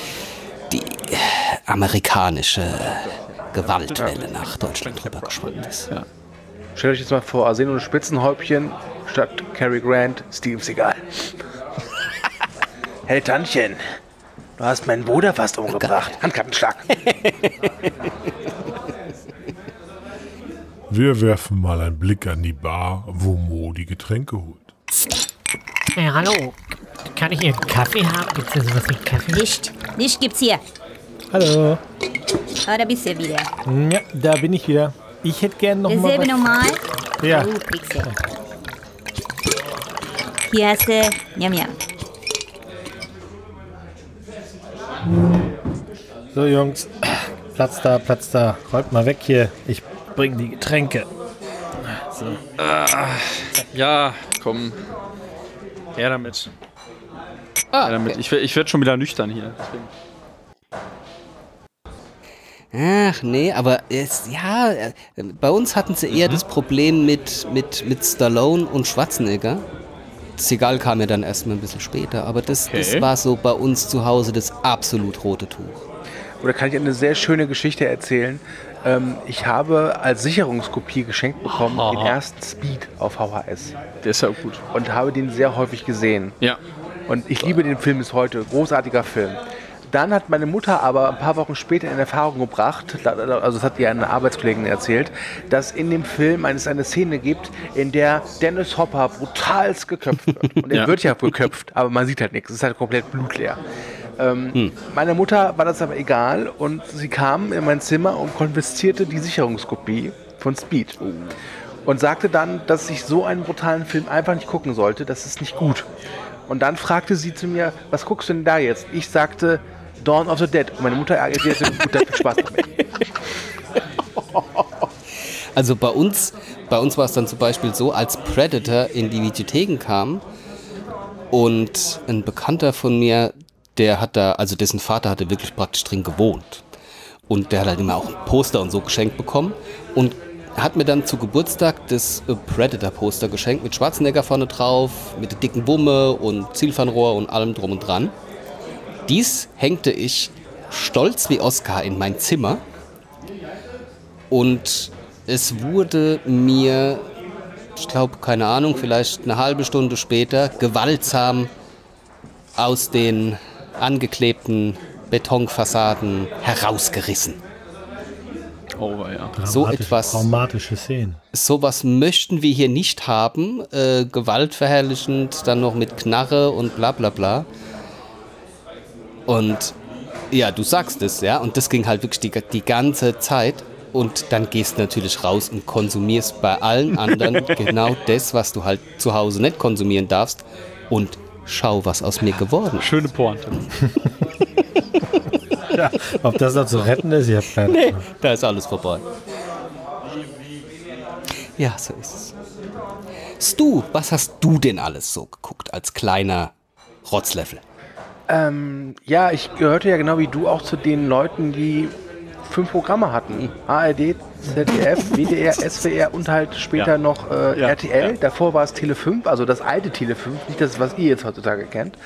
amerikanische Gewaltwelle nach Deutschland rübergeschwappt ist. Ja. Stellt euch jetzt mal vor, Arsen und Spitzenhäubchen statt Cary Grant, Steven Seagal. Hey Tantchen, du hast meinen Bruder fast umgebracht. Handkappenschlag. Wir werfen mal einen Blick an die Bar, wo Mo die Getränke holt. Hey, hallo. Kann ich hier einen Kaffee haben? Gibt's hier sowas wie Kaffee? Nicht gibt's hier. Hallo. Ah, da bist du wieder. Ja, da bin ich wieder. Ich hätte gerne noch mal Dasselbe normal? Ja. Oh, kriegst du. Hier hast du Njam. So, Jungs. Platz da. Räumt mal weg hier. Ich bring die Getränke. So. Ja, komm. Her damit. Okay. Ich werde schon wieder nüchtern hier. Ach nee, aber bei uns hatten sie eher das Problem mit Stallone und Schwarzenegger. Seagal kam ja dann erstmal ein bisschen später, aber das war so bei uns zu Hause das absolut rote Tuch. Oder kann ich eine sehr schöne Geschichte erzählen? Ich habe als Sicherungskopie geschenkt bekommen den ersten Speed auf VHS. Der ist ja gut. Und habe den sehr häufig gesehen. Ja. Und ich liebe den Film bis heute. Großartiger Film. Dann hat meine Mutter aber ein paar Wochen später in Erfahrung gebracht, also das hat ihr eine Arbeitskollegin erzählt, dass in dem Film es eine Szene gibt, in der Dennis Hopper brutalst geköpft wird. Und er wird ja geköpft, aber man sieht halt nichts. Es ist halt komplett blutleer. Meiner Mutter war das aber egal und sie kam in mein Zimmer und konfiszierte die Sicherungskopie von Speed. Und sagte dann, dass ich so einen brutalen Film einfach nicht gucken sollte, das ist nicht gut. Und dann fragte sie zu mir, was guckst du denn da jetzt? Ich sagte, Dawn of the Dead. Und meine Mutter erklärte, gut, dann viel Spaß damit. Also bei uns war es dann zum Beispiel so, als Predator in die Videotheken kam und ein Bekannter von mir, dessen Vater hatte wirklich praktisch drin gewohnt. Und der hat halt immer auch ein Poster und so geschenkt bekommen. Und er hat mir dann zu Geburtstag das Predator-Poster geschenkt mit Schwarzenegger vorne drauf, mit der dicken Wumme und Zielfernrohr und allem drum und dran. Dies hängte ich stolz wie Oscar in mein Zimmer. Und es wurde mir, ich glaube, keine Ahnung, vielleicht eine halbe Stunde später, gewaltsam aus den angeklebten Betonfassaden herausgerissen. Oh, ja. So etwas, traumatische Szenen. Sowas möchten wir hier nicht haben. Gewaltverherrlichend, dann noch mit Knarre und bla bla bla. Und ja, du sagst es, ja. Und das ging halt wirklich die ganze Zeit. Und dann gehst du natürlich raus und konsumierst bei allen anderen genau das, was du halt zu Hause nicht konsumieren darfst. Und schau, was aus mir geworden ist. Schöne Pointe. Ja, ob das noch zu retten ist, ich habe keine Nee, Ahnung. da ist alles vorbei. Ja, so ist es. Stu, was hast du denn alles so geguckt als kleiner Rotzlöffel? Ja, ich gehörte ja genau wie du auch zu den Leuten, die 5 Programme hatten. ARD, ZDF, WDR, SWR und halt später noch RTL. Ja. Davor war es Tele 5, also das alte Tele 5, nicht das, was ihr jetzt heutzutage kennt.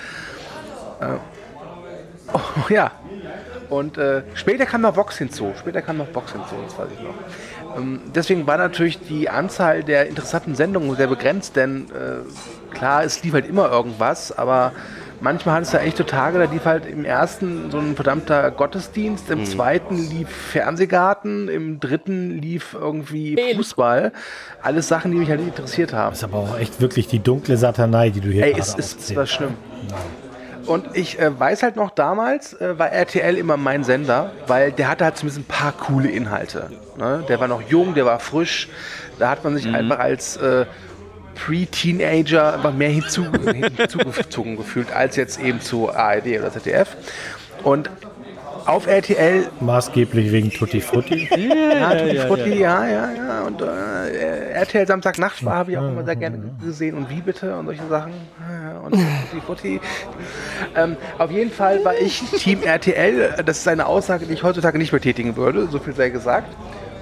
Ja. Und später kam noch Vox hinzu. Das weiß ich noch. Deswegen war natürlich die Anzahl der interessanten Sendungen sehr begrenzt, denn klar, es lief halt immer irgendwas, aber manchmal hat es ja echt so Tage, da lief halt im ersten so ein verdammter Gottesdienst, im zweiten lief Fernsehgarten, im dritten lief irgendwie Fußball. Alles Sachen, die mich halt interessiert haben. Das ist aber auch echt wirklich die dunkle Satanei, die du hier gerade ist was schlimm. Und ich weiß halt noch, damals war RTL immer mein Sender, weil der hatte halt zumindest ein paar coole Inhalte. Ne? Der war noch jung, der war frisch. Da hat man sich einfach als Pre-Teenager einfach mehr hinzugezogen gefühlt, als jetzt eben zu ARD oder ZDF. Und auf RTL... Maßgeblich wegen Tutti Frutti. Ja, Tutti Frutti, ja. Und RTL Samstagnacht habe ich auch immer sehr gerne gesehen. Und wie bitte? Und solche Sachen. Und Tutti Frutti. Auf jeden Fall war ich Team RTL. Das ist eine Aussage, die ich heutzutage nicht mehr tätigen würde. So viel sei gesagt.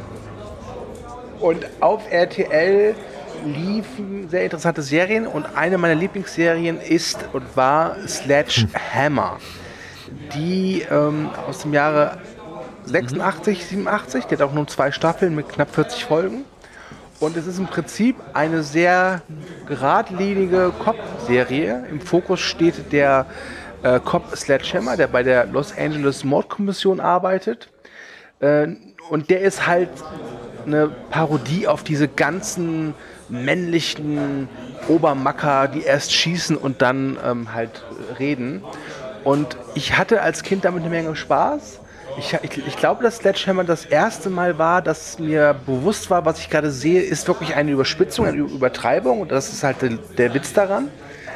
Und auf RTL liefen sehr interessante Serien. Und eine meiner Lieblingsserien ist und war Sledgehammer. Die aus dem Jahre 86, 87, die hat auch nur 2 Staffeln mit knapp 40 Folgen. Und es ist im Prinzip eine sehr geradlinige Cop-Serie. Im Fokus steht der Cop Sledgehammer, der bei der Los Angeles Mordkommission arbeitet. Und der ist halt eine Parodie auf diese ganzen männlichen Obermacker, die erst schießen und dann halt reden. Und ich hatte als Kind damit eine Menge Spaß. Ich glaube, dass Sledgehammer das erste Mal war, dass mir bewusst war, was ich gerade sehe, ist wirklich eine Überspitzung, eine Übertreibung. Und das ist halt der Witz daran.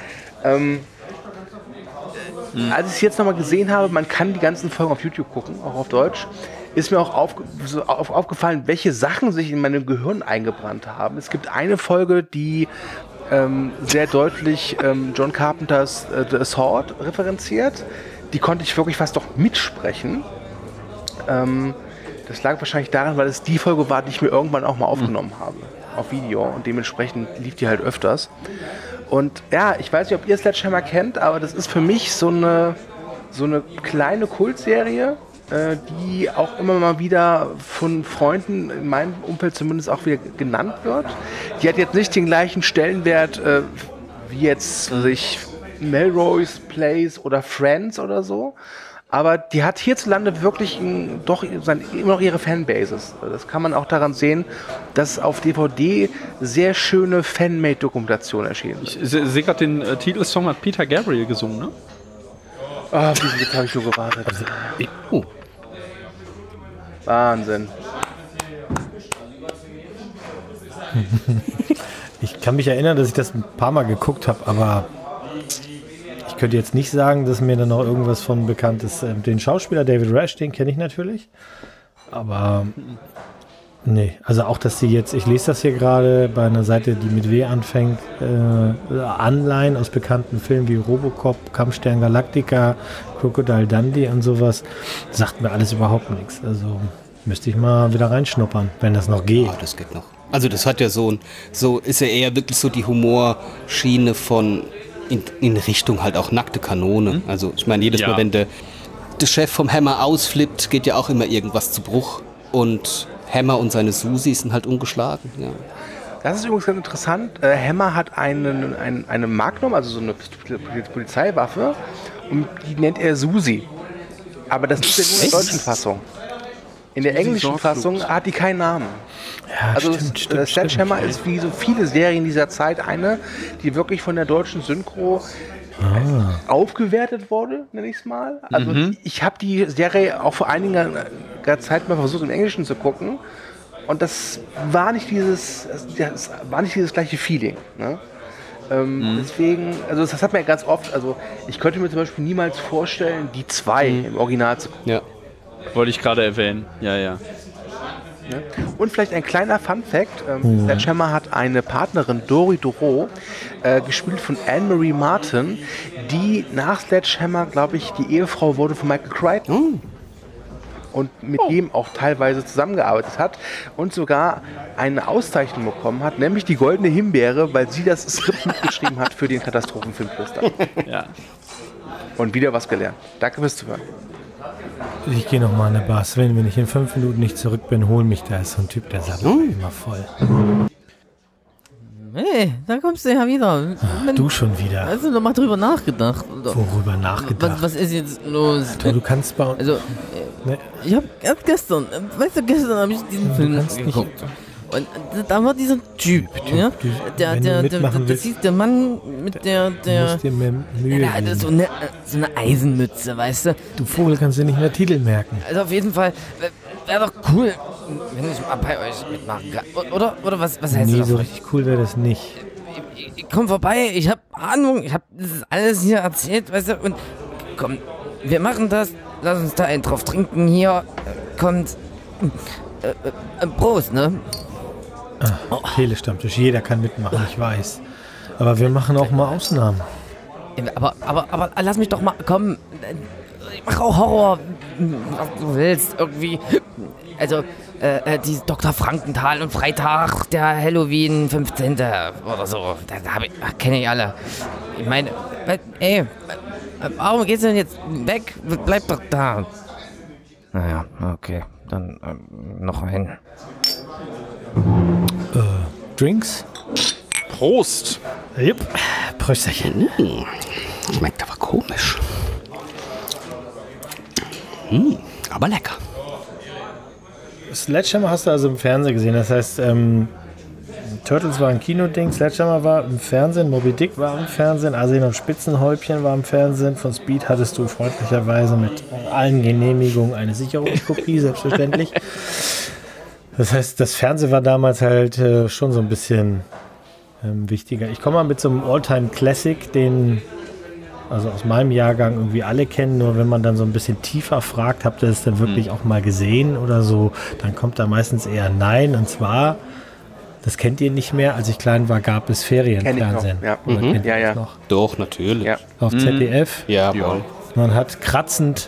Als ich es jetzt nochmal gesehen habe, man kann die ganzen Folgen auf YouTube gucken, auch auf Deutsch, ist mir auch aufgefallen, welche Sachen sich in meinem Gehirn eingebrannt haben. Es gibt eine Folge, die sehr deutlich John Carpenters The Assault referenziert. Die konnte ich wirklich fast doch mitsprechen. Das lag wahrscheinlich daran, weil es die Folge war, die ich mir irgendwann auch mal aufgenommen habe. Auf Video. Und dementsprechend lief die halt öfters. Und ja, ich weiß nicht, ob ihr Sledgehammer kennt, aber das ist für mich so eine kleine Kultserie, die auch immer mal wieder von Freunden in meinem Umfeld zumindest auch wieder genannt wird. Die hat jetzt nicht den gleichen Stellenwert wie jetzt sich Melrose Place oder Friends oder so, aber die hat hierzulande wirklich doch immer noch ihre Fanbases. Das kann man auch daran sehen, dass auf DVD sehr schöne Fanmade-Dokumentationen erschienen sind. Ich sehe gerade den Titelsong hat Peter Gabriel gesungen, ne? Ah, jetzt habe ich nur gewartet. Wahnsinn. Ich kann mich erinnern, dass ich das ein paar Mal geguckt habe, aber ich könnte jetzt nicht sagen, dass mir da noch irgendwas von bekannt ist. Den Schauspieler David Rash, den kenne ich natürlich, aber Nee, also auch, dass sie jetzt, ich lese das hier gerade bei einer Seite, die mit W anfängt, Anleihen aus bekannten Filmen wie Robocop, Kampfstern Galactica, Crocodile Dundee und sowas, sagt mir alles überhaupt nichts. Also müsste ich mal wieder reinschnuppern, wenn das noch geht. Ah, das geht noch. Also das hat ja so ist ja eher wirklich so die Humorschiene von in Richtung halt auch nackte Kanone. Also ich meine, jedes Mal, wenn der Chef vom Hammer ausflippt, geht ja auch immer irgendwas zu Bruch. Und Hammer und seine Susi sind halt ungeschlagen. Ja. Das ist übrigens ganz interessant. Hammer hat eine Magnum, also so eine Polizeiwaffe, und die nennt er Susi. Aber das ist ja nur in der deutschen Fassung. In der englischen Fassung hat die keinen Namen. Ja, also stimmt, Sledgehammer ist wie so viele Serien dieser Zeit eine, die wirklich von der deutschen Synchro aufgewertet wurde, nenne ich es mal. Also ich habe die Serie auch vor einiger Zeit mal versucht, im Englischen zu gucken, und das war nicht dieses gleiche Feeling. Ne? Deswegen, also das hat man ja ganz oft, also ich könnte mir zum Beispiel niemals vorstellen, die 2 im Original zu gucken. Ja. Wollte ich gerade erwähnen. Ja. Und vielleicht ein kleiner Fun-Fact: Sledgehammer hat eine Partnerin, Dori Doro, gespielt von Anne-Marie Martin, die nach Sledgehammer, glaube ich, die Ehefrau wurde von Michael Crichton. Und mit dem auch teilweise zusammengearbeitet hat und sogar eine Auszeichnung bekommen hat, nämlich die Goldene Himbeere, weil sie das Skript mitgeschrieben hat für den Katastrophenfilm Twister. Ja. Und wieder was gelernt. Danke fürs Zuhören. Ich gehe noch mal an der Bar. Sven, wenn ich in 5 Minuten nicht zurück bin, hol mich. Da ist so ein Typ, der sammelt immer voll. Hey, da kommst du ja wieder. Du schon wieder. Hast du noch mal drüber nachgedacht? Worüber nachgedacht? Was ist jetzt los? Du kannst bei uns... Also, ich habe erst gestern habe ich diesen Film geguckt. Und da war dieser Typ, ja? Das hieß der Mann mit der musst dir mehr Mühe der hatte so eine Eisenmütze, weißt du? Du Vogel, kannst dir nicht mehr Titel merken. Also auf jeden Fall, wäre doch cool, wenn ich mal bei euch mitmachen kann. Oder was heißt das? Nee, so richtig cool wäre das nicht. Ich komm vorbei, ich habe Ahnung, ich habe das alles hier erzählt, weißt du? Und komm, wir machen das, lass uns da einen drauf trinken, hier kommt Prost, ne? Telestammtisch, jeder kann mitmachen, ich weiß. Aber wir machen auch mal Ausnahmen. Aber lass mich doch mal, komm, ich mach auch Horror, was du willst, irgendwie. Also, die Dr. Frankenthal und Freitag, der Halloween 15. oder so, kenne ich alle. Ich meine, warum geht's denn jetzt weg? Bleib doch da. Naja, okay, dann noch ein. Drinks? Prost! Jupp. Prösterchen. Schmeckt aber komisch. Aber lecker. Sledgehammer hast du also im Fernsehen gesehen. Das heißt, Turtles war ein Kinoding, Sledgehammer war im Fernsehen, Moby Dick war im Fernsehen, Arsen und Spitzenhäubchen war im Fernsehen. Von Speed hattest du freundlicherweise mit allen Genehmigungen eine Sicherungskopie, selbstverständlich. Das heißt, das Fernsehen war damals halt schon so ein bisschen wichtiger. Ich komme mal mit so einem All-Time-Classic, den also aus meinem Jahrgang irgendwie alle kennen, nur wenn man dann so ein bisschen tiefer fragt, habt ihr es denn wirklich auch mal gesehen oder so, dann kommt da meistens eher Nein. Und zwar, das kennt ihr nicht mehr, als ich klein war, gab es Ferienfernsehen. Ja. Noch? Doch, natürlich. Ja. Auf ZDF. Ja. Man hat kratzend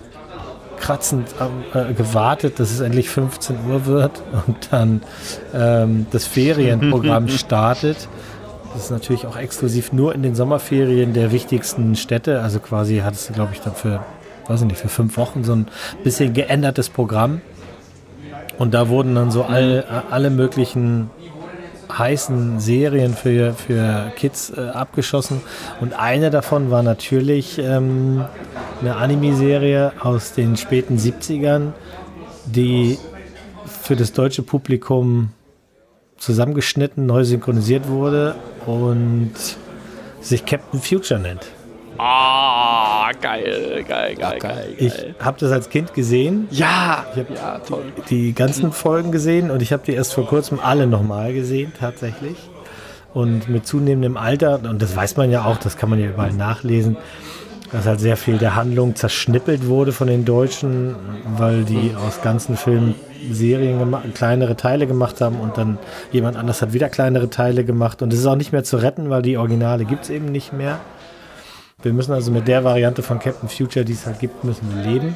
gewartet, dass es endlich 15 Uhr wird und dann das Ferienprogramm startet. Das ist natürlich auch exklusiv nur in den Sommerferien der wichtigsten Städte. Also quasi hattest du, glaube ich, dann für 5 Wochen so ein bisschen geändertes Programm. Und da wurden dann so alle möglichen heißen Serien für Kids abgeschossen. Und eine davon war natürlich eine Anime-Serie aus den späten 70ern, die für das deutsche Publikum zusammengeschnitten, neu synchronisiert wurde und sich Captain Future nennt. Ah, geil. Ich habe das als Kind gesehen. Ja, ich habe toll. Die ganzen Folgen gesehen und ich habe die erst vor kurzem alle nochmal gesehen, tatsächlich. Und mit zunehmendem Alter, und das weiß man ja auch, das kann man ja überall nachlesen, dass halt sehr viel der Handlung zerschnippelt wurde von den Deutschen, weil die aus ganzen Filmen Serien kleinere Teile gemacht haben und dann jemand anders hat wieder kleinere Teile gemacht und es ist auch nicht mehr zu retten, weil die Originale gibt es eben nicht mehr. Wir müssen also mit der Variante von Captain Future, die es halt gibt, müssen wir leben.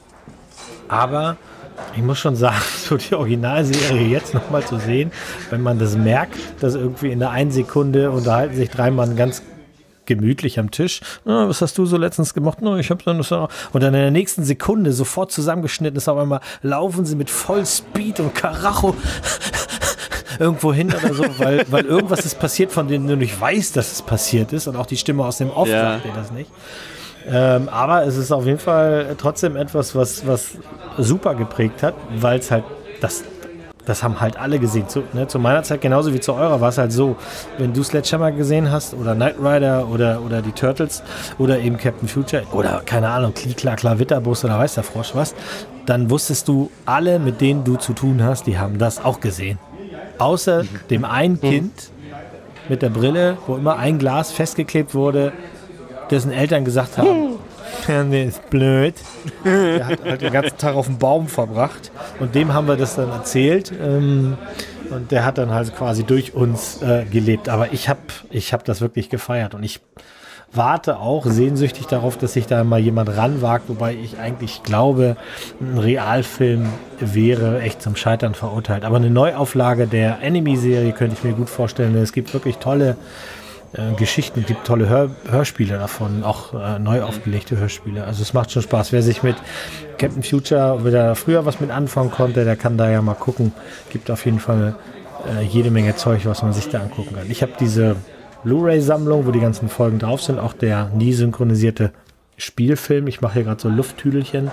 Aber ich muss schon sagen, so die Originalserie jetzt nochmal zu sehen, wenn man das merkt, dass irgendwie in der 1 Sekunde unterhalten sich 3 Mann ganz gemütlich am Tisch. Oh, was hast du so letztens gemacht? No, ich habe dann das auch. Und dann in der nächsten Sekunde sofort zusammengeschnitten ist, auf einmal laufen sie mit Vollspeed und Karacho irgendwo hin oder so, weil irgendwas ist passiert, von dem du nicht weißt, dass es passiert ist und auch die Stimme aus dem Off sagt dir das nicht. Aber es ist auf jeden Fall trotzdem etwas, was super geprägt hat, weil es halt das haben halt alle gesehen. Zu meiner Zeit genauso wie zu eurer war es halt so, wenn du Sledgehammer gesehen hast oder Knight Rider oder die Turtles oder eben Captain Future oder keine Ahnung, Kli-Kla-Kla Witterbus oder weiß der Frosch was, dann wusstest du, alle, mit denen du zu tun hast, die haben das auch gesehen. Außer dem einen Kind mit der Brille, wo immer ein Glas festgeklebt wurde, dessen Eltern gesagt haben, Fernsehen ist blöd. Der hat halt den ganzen Tag auf dem Baum verbracht und dem haben wir das dann erzählt und der hat dann halt quasi durch uns gelebt. Aber ich hab das wirklich gefeiert und ich warte auch sehnsüchtig darauf, dass sich da mal jemand ranwagt, wobei ich eigentlich glaube, ein Realfilm wäre echt zum Scheitern verurteilt. Aber eine Neuauflage der Anime-Serie könnte ich mir gut vorstellen. Es gibt wirklich tolle Geschichten, es gibt tolle Hörspiele davon, auch neu aufgelegte Hörspiele. Also es macht schon Spaß. Wer sich mit Captain Future, wer da früher was mit anfangen konnte, der kann da ja mal gucken. Gibt auf jeden Fall jede Menge Zeug, was man sich da angucken kann. Ich habe diese Blu-ray-Sammlung, wo die ganzen Folgen drauf sind, auch der nie synchronisierte Spielfilm. Ich mache hier gerade so Lufttüdelchen.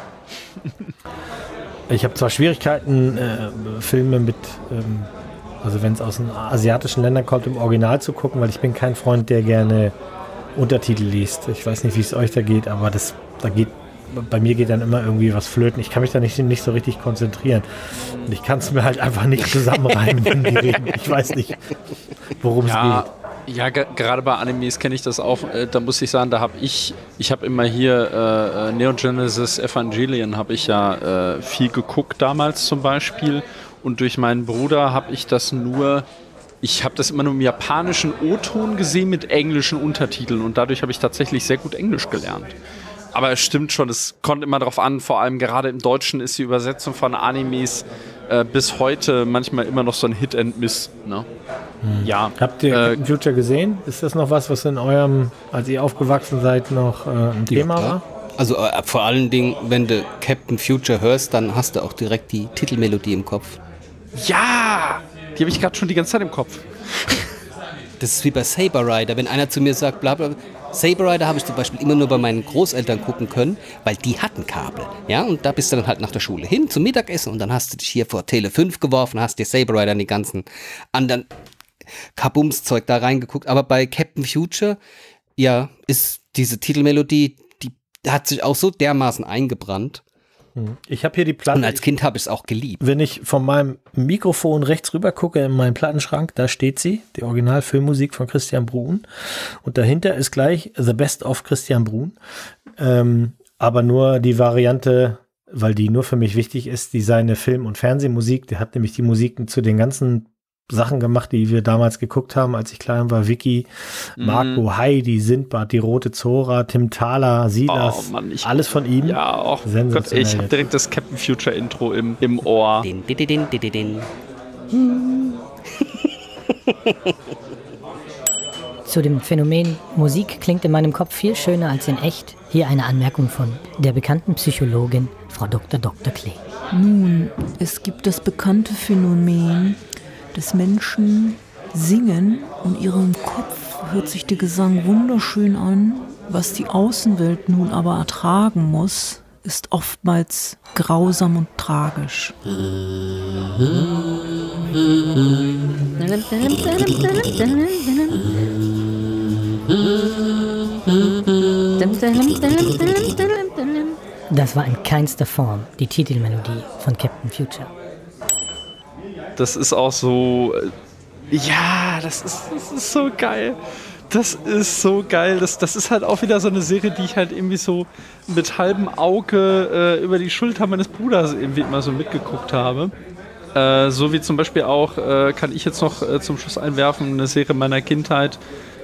Ich habe zwar Schwierigkeiten, Filme mit also wenn es aus den asiatischen Ländern kommt, im Original zu gucken, weil ich bin kein Freund, der gerne Untertitel liest. Ich weiß nicht, wie es euch da geht, aber bei mir geht dann immer irgendwie was flöten. Ich kann mich da nicht so richtig konzentrieren. Und ich kann es mir halt einfach nicht zusammenreimen, wenn die reden. Ich weiß nicht, worum es geht. Ja, gerade bei Animes kenne ich das auch. Da muss ich sagen, ich habe immer hier Neon Genesis Evangelion habe ich ja viel geguckt damals zum Beispiel. Und durch meinen Bruder habe ich das immer nur im japanischen O-Ton gesehen mit englischen Untertiteln und dadurch habe ich tatsächlich sehr gut Englisch gelernt. Aber es stimmt schon, es kommt immer darauf an, vor allem gerade im Deutschen ist die Übersetzung von Animes bis heute manchmal immer noch so ein Hit and Miss. Ne? Ja. Habt ihr Captain Future gesehen? Ist das noch was in eurem, als ihr aufgewachsen seid, noch ein Thema war? Also vor allen Dingen, wenn du Captain Future hörst, dann hast du auch direkt die Titelmelodie im Kopf. Ja, die habe ich gerade schon die ganze Zeit im Kopf. Das ist wie bei Saber Rider. Wenn einer zu mir sagt, bla bla, Saber Rider habe ich zum Beispiel immer nur bei meinen Großeltern gucken können, weil die hatten Kabel. Ja, und da bist du dann halt nach der Schule hin zum Mittagessen und dann hast du dich hier vor Tele 5 geworfen, hast dir Saber Rider und die ganzen anderen Kabums-Zeug da reingeguckt. Aber bei Captain Future, ja, ist diese Titelmelodie, die hat sich auch so dermaßen eingebrannt. Ich habe hier die Platte. Und als Kind habe ich es auch geliebt. Wenn ich von meinem Mikrofon rechts rüber gucke in meinen Plattenschrank, da steht sie, die Originalfilmmusik von Christian Bruhn. Und dahinter ist gleich The Best of Christian Bruhn. Aber nur die Variante, weil die nur für mich wichtig ist, die seine Film- und Fernsehmusik. Der hat nämlich die Musiken zu den ganzen Sachen gemacht, die wir damals geguckt haben, als ich klein war. Vicky, Marco, Heidi, Sindbad, die Rote Zora, Tim Thaler, Silas, alles von ihm. Ja, auch Gott, ich habe direkt das Captain Future Intro im Ohr. Zu dem Phänomen Musik klingt in meinem Kopf viel schöner als in echt. Hier eine Anmerkung von der bekannten Psychologin Frau Dr. Klee. Nun, es gibt das bekannte Phänomen, dass Menschen singen und ihrem Kopf hört sich der Gesang wunderschön an. Was die Außenwelt nun aber ertragen muss, ist oftmals grausam und tragisch. Das war in keinster Form die Titelmelodie von Captain Future. Das ist auch so, ja, das ist so geil. Das ist so geil. Das ist halt auch wieder so eine Serie, die ich halt irgendwie so mit halbem Auge über die Schulter meines Bruders irgendwie immer so mitgeguckt habe. So wie zum Beispiel auch, kann ich jetzt noch zum Schluss einwerfen, eine Serie meiner Kindheit,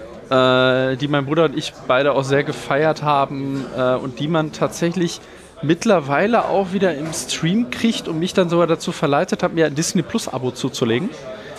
die mein Bruder und ich beide auch sehr gefeiert haben und die man tatsächlich mittlerweile auch wieder im Stream kriegt und mich dann sogar dazu verleitet hat, mir ein Disney Plus Abo zuzulegen.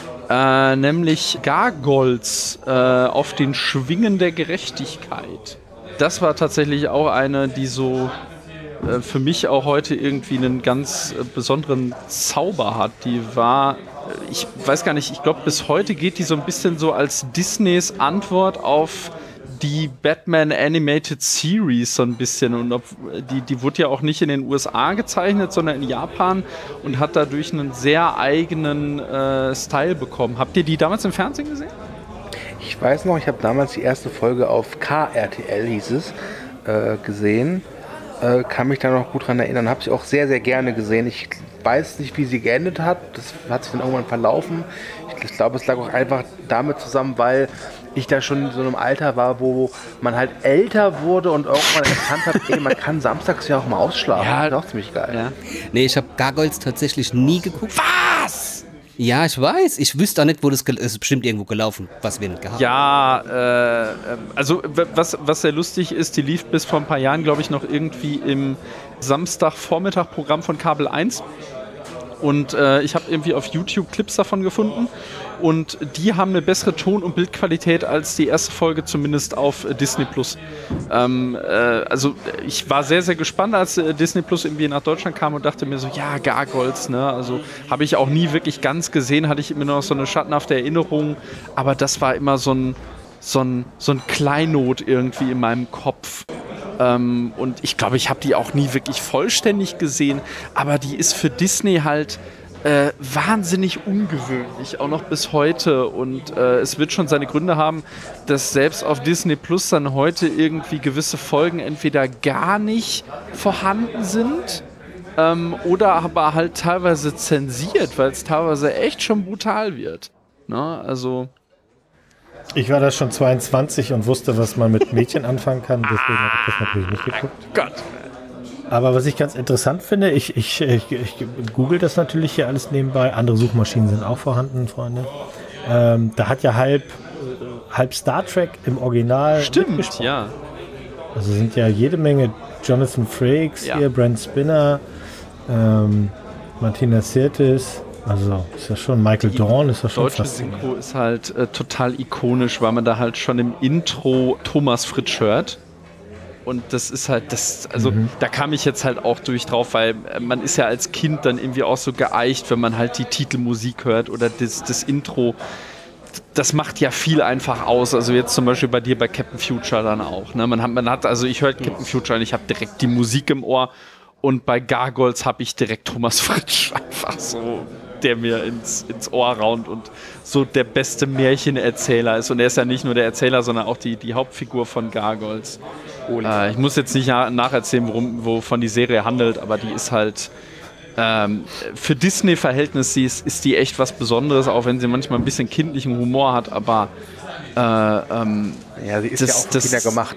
Nämlich Gargoyles auf den Schwingen der Gerechtigkeit. Das war tatsächlich auch eine, die so für mich auch heute irgendwie einen ganz besonderen Zauber hat. Die war, ich weiß gar nicht, ich glaube bis heute geht die so ein bisschen so als Disneys Antwort auf die Batman Animated Series so ein bisschen. Und die wurde ja auch nicht in den USA gezeichnet, sondern in Japan und hat dadurch einen sehr eigenen Style bekommen. Habt ihr die damals im Fernsehen gesehen? Ich weiß noch, ich habe damals die erste Folge auf KRTL, hieß es, gesehen. Kann mich da noch gut dran erinnern. Habe ich auch sehr, sehr gerne gesehen. Ich weiß nicht, wie sie geendet hat. Das hat sich dann irgendwann verlaufen. Ich glaube, es lag auch einfach damit zusammen, weil ich da schon in so einem Alter war, wo man halt älter wurde und irgendwann erkannt hat, ey, man kann samstags ja auch mal ausschlafen. Ja, das ist auch ziemlich geil. Ja. Nee, ich habe Gargoyles tatsächlich nie geguckt. Was? Ja, ich weiß. Ich wüsste auch nicht, wo das ist bestimmt irgendwo gelaufen, was wir nicht gehabt haben. Ja, also was sehr lustig ist, die lief bis vor ein paar Jahren, glaube ich, noch irgendwie im Samstagvormittag-Programm von Kabel 1. Und ich habe irgendwie auf YouTube Clips davon gefunden. Und die haben eine bessere Ton- und Bildqualität als die erste Folge zumindest auf Disney Plus. Also ich war sehr, sehr gespannt, als Disney Plus irgendwie nach Deutschland kam und dachte mir so, ja, Gargoyles, ne? Also habe ich auch nie wirklich ganz gesehen, hatte ich immer noch so eine schattenhafte Erinnerung. Aber das war immer so ein Kleinod irgendwie in meinem Kopf. Und ich glaube, ich habe die auch nie wirklich vollständig gesehen. Aber die ist für Disney halt wahnsinnig ungewöhnlich, auch noch bis heute. Und es wird schon seine Gründe haben, dass selbst auf Disney Plus dann heute irgendwie gewisse Folgen entweder gar nicht vorhanden sind oder aber halt teilweise zensiert, weil es teilweise echt schon brutal wird. Na, also Ich war da schon 22 und wusste, was man mit Mädchen anfangen kann, deswegen habe ich das natürlich nicht geguckt. Gott. Aber was ich ganz interessant finde, ich google das natürlich hier alles nebenbei. Andere Suchmaschinen sind auch vorhanden, Freunde. Da hat ja halb Star Trek im Original Stimmt, ja. Also sind ja jede Menge Jonathan Frakes hier, Brent Spinner, Martina Sirtis. Also ist ja schon Michael Dorn, ist ja schon deutsche Synchro ist halt total ikonisch, weil man da halt schon im Intro Thomas Fritsch hört. Und das ist halt, da kam ich jetzt halt auch drauf, weil man ist ja als Kind dann irgendwie auch so geeicht, wenn man halt die Titelmusik hört oder das Intro. Das macht ja viel einfach aus. Also jetzt zum Beispiel bei dir bei Captain Future dann auch. Ne? Also ich höre Captain Future und ich habe direkt die Musik im Ohr. Und bei Gargoyles habe ich direkt Thomas Fritsch einfach so, der mir ins Ohr raunt und so der beste Märchenerzähler ist. Und er ist ja nicht nur der Erzähler, sondern auch die Hauptfigur von Gargoyles. Ich muss jetzt nicht nacherzählen, wovon die Serie handelt, aber die ist halt für Disney-Verhältnisse ist die echt was Besonderes, auch wenn sie manchmal ein bisschen kindlichen Humor hat, aber ja, sie ist ja auch für Kinder gemacht.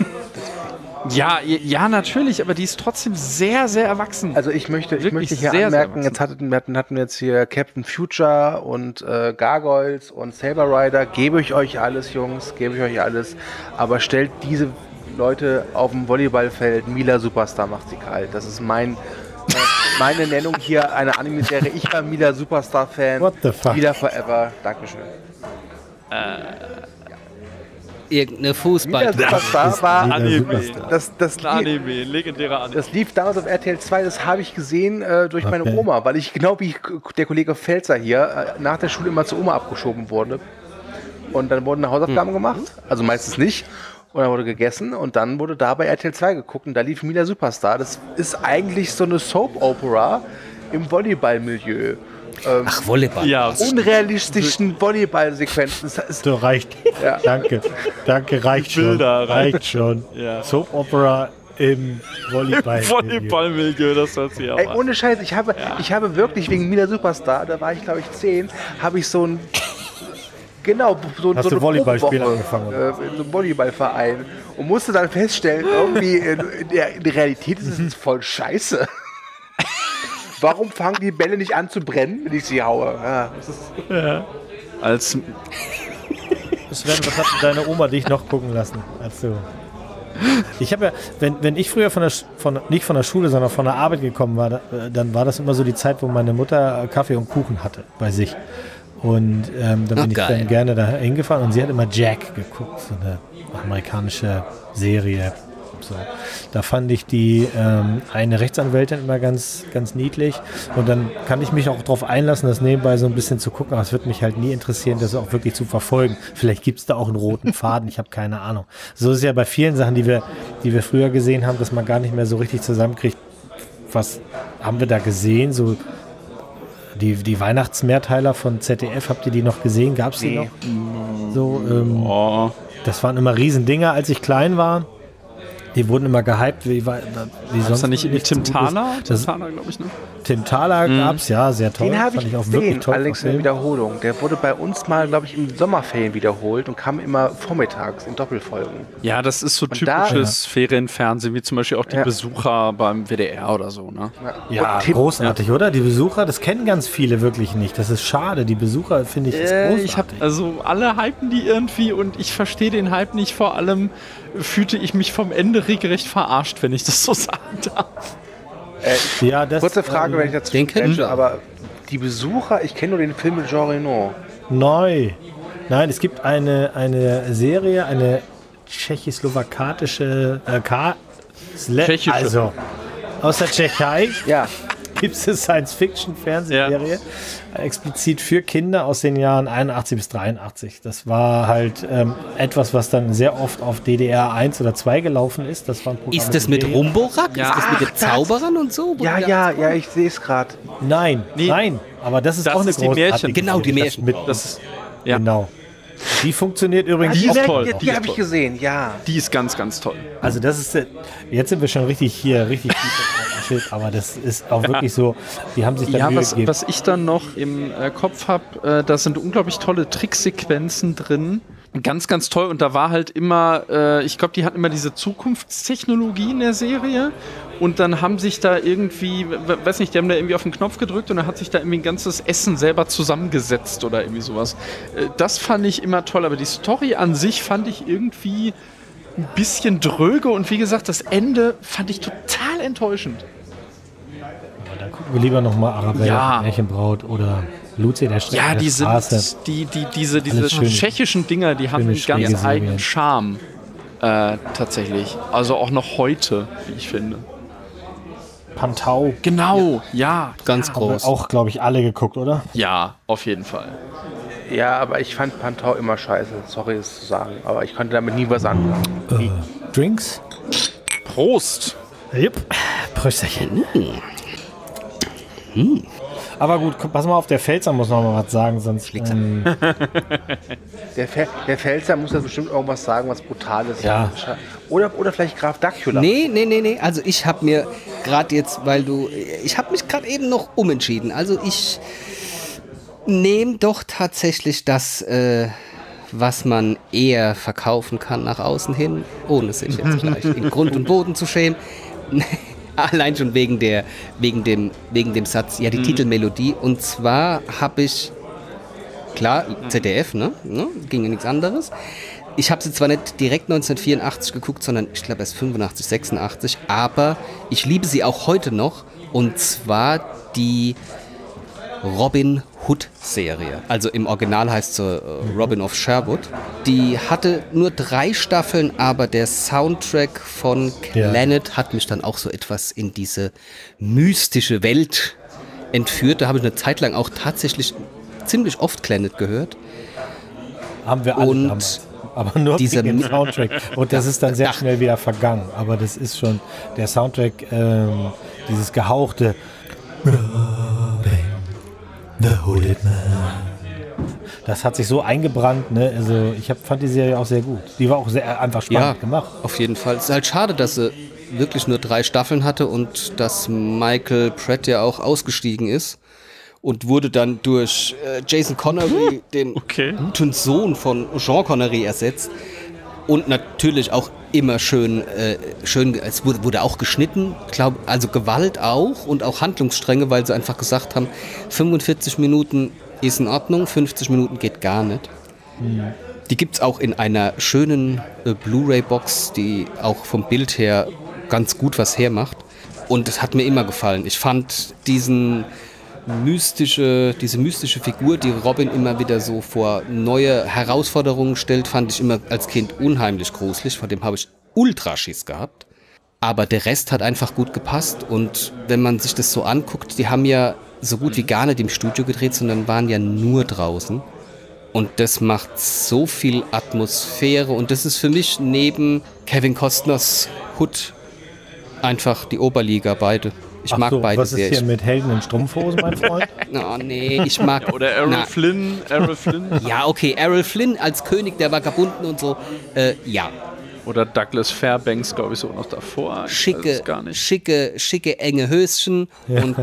Ja, natürlich, aber die ist trotzdem sehr, sehr erwachsen. Also ich möchte hier anmerken, jetzt hatten wir jetzt hier Captain Future und Gargoyles und Saber Rider. Gebe ich euch alles, Jungs, gebe ich euch alles. Aber stellt diese Leute auf dem Volleyballfeld, Mila Superstar macht sie kalt. Das ist meine Nennung hier, eine Anime-Serie. Ich war Mila Superstar-Fan. What the fuck? Mila Forever. Dankeschön. Irgendeine Fußball. Mila Superstar war Anime. Das Anime, legendärer Anime. Das lief damals auf RTL 2, das habe ich gesehen durch meine Oma, weil ich genau wie der Kollege Pfälzer hier nach der Schule immer zur Oma abgeschoben wurde. Und dann wurden Hausaufgaben gemacht, also meistens nicht. Und dann wurde gegessen und dann wurde da bei RTL 2 geguckt und da lief Mila Superstar. Das ist eigentlich so eine Soap-Opera im Volleyball-Milieu. Ach, Volleyball. Ja, unrealistischen Volleyball-Sequenzen. So reicht. Ja. Danke, reicht schon. Bilder, reicht schon. Ja. Soap-Opera im Volleyball. Volleyball-Milieu, das hört sich auch an. Ohne Scheiß, ich habe wirklich wegen Mila Superstar, da war ich glaube ich 10, habe ich so ein Genau, Hast du eine Volleyballspiel Probewoche, angefangen, in so einem Volleyballverein und musste dann feststellen, irgendwie in der Realität ist es voll scheiße. Warum fangen die Bälle nicht an zu brennen, wenn ich sie haue? Ja, das ist Als Sven, was hat deine Oma dich noch gucken lassen? Ich habe ja, wenn ich früher nicht von der Schule, sondern von der Arbeit gekommen war, dann war das immer so die Zeit, wo meine Mutter Kaffee und Kuchen hatte bei sich. Und dann bin ich dann gerne da hingefahren und sie hat immer Jack geguckt, so eine amerikanische Serie. So. Da fand ich die eine Rechtsanwältin immer ganz, ganz niedlich und dann kann ich mich auch darauf einlassen, das nebenbei so ein bisschen zu gucken, aber es wird mich halt nie interessieren, das auch wirklich zu verfolgen. Vielleicht gibt es da auch einen roten Faden, ich habe keine Ahnung. So ist es ja bei vielen Sachen, die wir früher gesehen haben, dass man gar nicht mehr so richtig zusammenkriegt. Was haben wir da gesehen? So die Weihnachtsmehrteiler von ZDF, habt ihr die noch gesehen? Gab es die noch? So, das waren immer Riesendinger, als ich klein war. Die wurden immer gehypt, wie sonst. da nicht irgendwie Tim Thaler? Tim Thaler, glaube ich, ne? Tim Thaler gab's, ja, sehr toll. Den habe ich auch gesehen, wirklich toll. allerdings in der Wiederholung. Der wurde bei uns mal, glaube ich, im Sommerferien wiederholt und kam immer vormittags in Doppelfolgen. Ja, das ist so typisches Ferienfernsehen, wie zum Beispiel auch die Besucher beim WDR oder so, ne? Ja, großartig, oder? Die Besucher, das kennen ganz viele wirklich nicht. Das ist schade. Die Besucher, finde ich, ist großartig. Alle hypen die irgendwie und ich verstehe den Hype nicht. Vor allem fühlte ich mich vom Ende regelrecht verarscht, wenn ich das so sagen darf. Kurze Frage, wenn ich dazu denke, aber die Besucher, ich kenne nur den Film mit Jean Reno. Nein, es gibt eine Serie, eine tschechoslowakische Tschechische. Also aus der Tschechei. Ja. Gibt es eine Science-Fiction-Fernsehserie, explizit für Kinder aus den Jahren 81 bis 83. Das war halt etwas, was dann sehr oft auf DDR 1 oder 2 gelaufen ist. Das war ein Programm. Ist das mit Rumborak? Ja. Ist das mit den Zauberern und so? Ja, ich sehe es gerade. Nein, aber das ist auch eine die Märchen. Genau, die Märchen. Genau. Die funktioniert übrigens Die auch ist toll. Die habe ich gesehen, ja. Die ist ganz, ganz toll. Also das ist, jetzt sind wir schon richtig tief aber das ist auch wirklich so, die haben sich da Mühe gegeben. Was ich dann noch im Kopf habe, da sind unglaublich tolle Tricksequenzen drin. Ganz, ganz toll. Und da war halt immer, ich glaube, die hatten immer diese Zukunftstechnologie in der Serie. Und dann haben sich da irgendwie, weiß nicht, die haben da irgendwie auf den Knopf gedrückt und dann hat sich da irgendwie ein ganzes Essen selber zusammengesetzt oder irgendwie sowas. Das fand ich immer toll. Aber die Story an sich fand ich irgendwie ein bisschen dröge. Und wie gesagt, das Ende fand ich total enttäuschend. Dann gucken wir lieber nochmal Arabella, Märchenbraut oder Luzi der Strecke. Ja, diese tschechischen Dinger, die haben einen ganz eigenen Charme. Tatsächlich. Also auch noch heute, wie ich finde. Pantau. Genau, ja. Ganz groß. Auch, glaube ich, alle geguckt, oder? Ja, auf jeden Fall. Ja, aber ich fand Pantau immer scheiße. Sorry, das zu sagen. Aber ich konnte damit nie was anfangen. Drinks? Prost! Jupp. Prösterchen. Aber gut, pass mal auf, der Pfälzer muss noch mal was sagen, sonst... Der Pfälzer muss ja bestimmt irgendwas sagen, was Brutales. Ja. Oder vielleicht Graf Dacula. Nee. Also ich habe mir gerade jetzt, ich habe mich gerade eben noch umentschieden. Also ich nehme doch tatsächlich das, was man eher verkaufen kann nach außen hin, ohne sich jetzt gleich in Grund und Boden zu schämen. Allein schon wegen dem Satz, ja, die Titelmelodie. Und zwar habe ich, klar, ZDF, ne? Ging ja nichts anderes. Ich habe sie zwar nicht direkt 1984 geguckt, sondern ich glaube erst 85, 86, aber ich liebe sie auch heute noch. Und zwar die Robin Hood-Serie. Also im Original heißt sie Robin of Sherwood. Die hatte nur 3 Staffeln, aber der Soundtrack von Clannad hat mich dann auch so etwas in diese mystische Welt entführt. Da habe ich eine Zeit lang auch tatsächlich ziemlich oft Clannad gehört. Haben wir alle damals. Aber nur wegen dem Soundtrack. Und das ist dann sehr schnell wieder vergangen. Aber das ist schon der Soundtrack, dieses gehauchte The Hooded Man. Das hat sich so eingebrannt, ne? Also ich fand die Serie auch sehr gut. Die war auch sehr einfach spannend gemacht. Auf jeden Fall. Es ist halt schade, dass sie wirklich nur 3 Staffeln hatte und dass Michael Pratt ja auch ausgestiegen ist. und wurde dann durch Jason Connery, den guten Sohn von Sean Connery, ersetzt. Und natürlich auch immer schön, es wurde auch geschnitten, also Gewalt auch und auch Handlungsstränge, weil sie einfach gesagt haben, 45 Minuten ist in Ordnung, 50 Minuten geht gar nicht. Die gibt es auch in einer schönen Blu-ray-Box, die auch vom Bild her ganz gut was hermacht. Und es hat mir immer gefallen. Ich fand diese mystische Figur, die Robin immer wieder so vor neue Herausforderungen stellt, fand ich immer als Kind unheimlich gruselig. Vor dem habe ich Ultraschiss gehabt. Aber der Rest hat einfach gut gepasst. Und wenn man sich das so anguckt, die haben ja so gut wie gar nicht im Studio gedreht, sondern waren ja nur draußen. Und das macht so viel Atmosphäre. Und das ist für mich neben Kevin Costners Hood einfach die Oberliga, beide. Ich mag beide sehr. Was ist hier mit Helden in Strumpfhosen, mein Freund? Oh, nee, ich mag... Oder Errol Flynn. Ja, okay, Errol Flynn als König der Vagabunden und so, ja. Oder Douglas Fairbanks, glaube ich, so noch davor. Schicke, enge Höschen und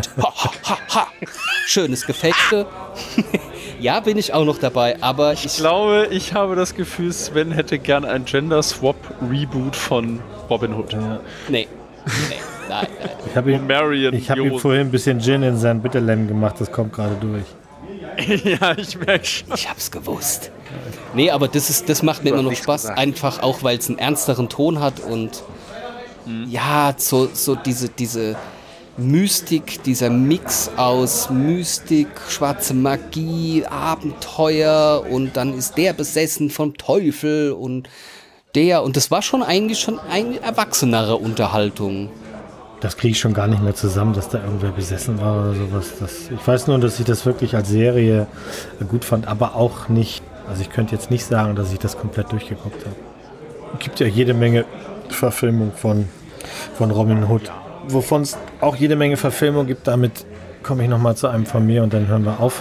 schönes Gefechte. Ja, bin ich auch noch dabei, aber ich glaube, ich habe das Gefühl, Sven hätte gern ein Gender-Swap-Reboot von Robin Hood. Ja. Nee, nein. Ich habe ihm vorhin ein bisschen Gin in sein Bitterlem gemacht, das kommt gerade durch. Ja, ich merke schon. Ich hab's gewusst. Nee, aber das macht mir immer noch Spaß, einfach auch, weil es einen ernsteren Ton hat und ja, so diese Mystik, dieser Mix aus Mystik, schwarze Magie, Abenteuer und dann ist der besessen vom Teufel und das war eigentlich schon eine erwachsenere Unterhaltung. Das kriege ich schon gar nicht mehr zusammen, dass da irgendwer besessen war oder sowas. Ich weiß nur, dass ich das wirklich als Serie gut fand, aber auch nicht, also ich könnte jetzt nicht sagen, dass ich das komplett durchgeguckt habe. Es gibt ja jede Menge Verfilmung von Robin Hood, wovon es auch jede Menge Verfilmung gibt. Damit komme ich nochmal zu einem von mir und dann hören wir auf.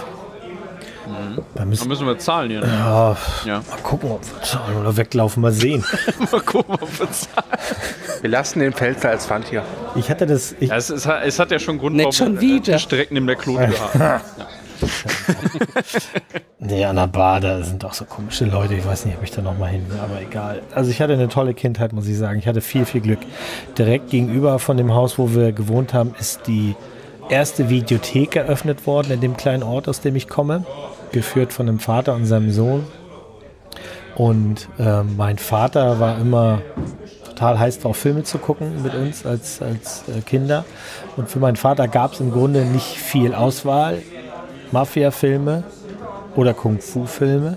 Da müssen wir zahlen hier. Ne? Ja. Mal gucken, ob wir zahlen oder weglaufen, mal sehen. Mal gucken, ob wir zahlen. Wir lassen den Pfälzer als Pfand hier. Ich hatte das... Es hat ja schon Grund, warum wir Tisch direkt neben der Klotür haben. Nee, an der Bar, da sind auch so komische Leute. Ich weiß nicht, ob ich da nochmal hin will, aber egal. Also ich hatte eine tolle Kindheit, muss ich sagen. Ich hatte viel, viel Glück. Direkt gegenüber von dem Haus, wo wir gewohnt haben, ist die erste Videothek eröffnet worden in dem kleinen Ort, aus dem ich komme. Geführt von einem Vater und seinem Sohn. Und mein Vater war immer total heiß drauf, Filme zu gucken mit uns als Kinder. Und für meinen Vater gab es im Grunde nicht viel Auswahl. Mafia-Filme oder Kung-Fu-Filme.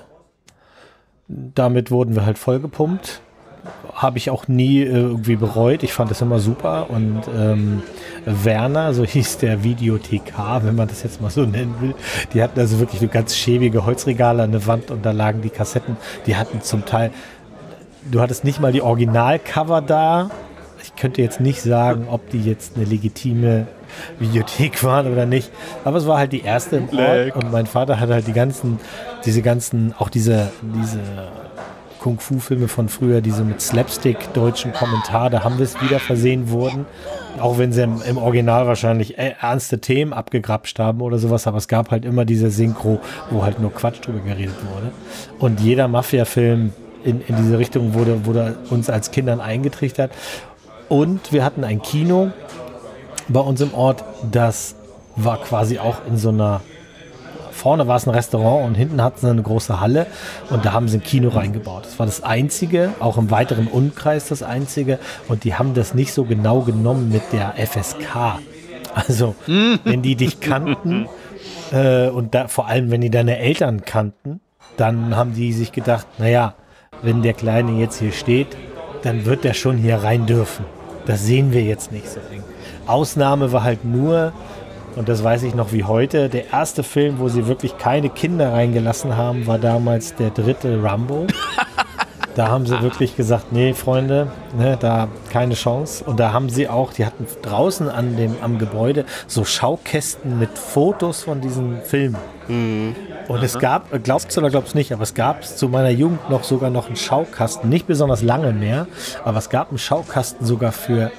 Damit wurden wir halt vollgepumpt. Habe ich auch nie irgendwie bereut. Ich fand das immer super. Und Werner, so hieß der Videothekar, wenn man das jetzt mal so nennen will, die hatten also wirklich so ganz schäbige Holzregale an der Wand und da lagen die Kassetten. Die hatten zum Teil, du hattest nicht mal die Originalcover da. Ich könnte jetzt nicht sagen, ob die jetzt eine legitime Videothek waren oder nicht. Aber es war halt die erste im Ort und mein Vater hat halt diese ganzen, auch diese Kung-Fu-Filme von früher, die so mit Slapstick-deutschen Kommentar, da haben wir es wieder versehen wurden. Auch wenn sie im Original wahrscheinlich ernste Themen abgegrapscht haben oder sowas, aber es gab halt immer diese Synchro, wo halt nur Quatsch drüber geredet wurde. Und jeder Mafia-Film in diese Richtung wurde uns als Kindern eingetrichtert. Und wir hatten ein Kino bei uns im Ort, das war quasi auch in so einer, vorne war es ein Restaurant und hinten hatten sie eine große Halle und da haben sie ein Kino reingebaut. Das war das einzige, auch im weiteren Umkreis das einzige und die haben das nicht so genau genommen mit der FSK. Also, wenn die dich kannten und vor allem, wenn die deine Eltern kannten, dann haben die sich gedacht, naja, wenn der Kleine jetzt hier steht, dann wird der schon hier rein dürfen. Das sehen wir jetzt nicht so eng. Ausnahme war halt nur, und das weiß ich noch wie heute, der erste Film, wo sie wirklich keine Kinder reingelassen haben, war damals der 3. Rambo. Da haben sie wirklich gesagt, nee, Freunde, ne, da keine Chance. Und da haben sie auch, die hatten draußen am Gebäude so Schaukästen mit Fotos von diesen Filmen. Und es gab, glaubst du oder glaubst nicht, aber es gab zu meiner Jugend sogar noch einen Schaukasten, nicht besonders lange mehr, aber es gab einen Schaukasten sogar für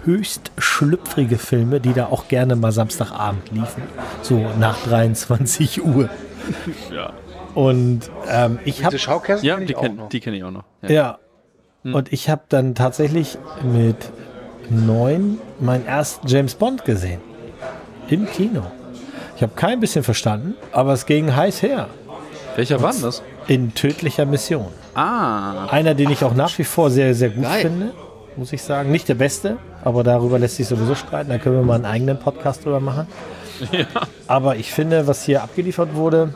höchst schlüpfrige Filme, die da auch gerne mal Samstagabend liefen. So nach 23 Uhr. Ja. Und ich habe... Schaukästen Ja, kenn ich auch noch. die kenne ich auch noch. Ja. Und ich habe dann tatsächlich mit 9 meinen ersten James Bond gesehen. Im Kino. Ich habe kein bisschen verstanden, aber es ging heiß her. Welcher war denn das? In Tödlicher Mission. Ah. Einer, den ich auch nach wie vor sehr, sehr gut Geil. finde, muss ich sagen. Nicht der beste, aber darüber lässt sich sowieso streiten. Da können wir mal einen eigenen Podcast drüber machen. Ja. Aber ich finde, was hier abgeliefert wurde,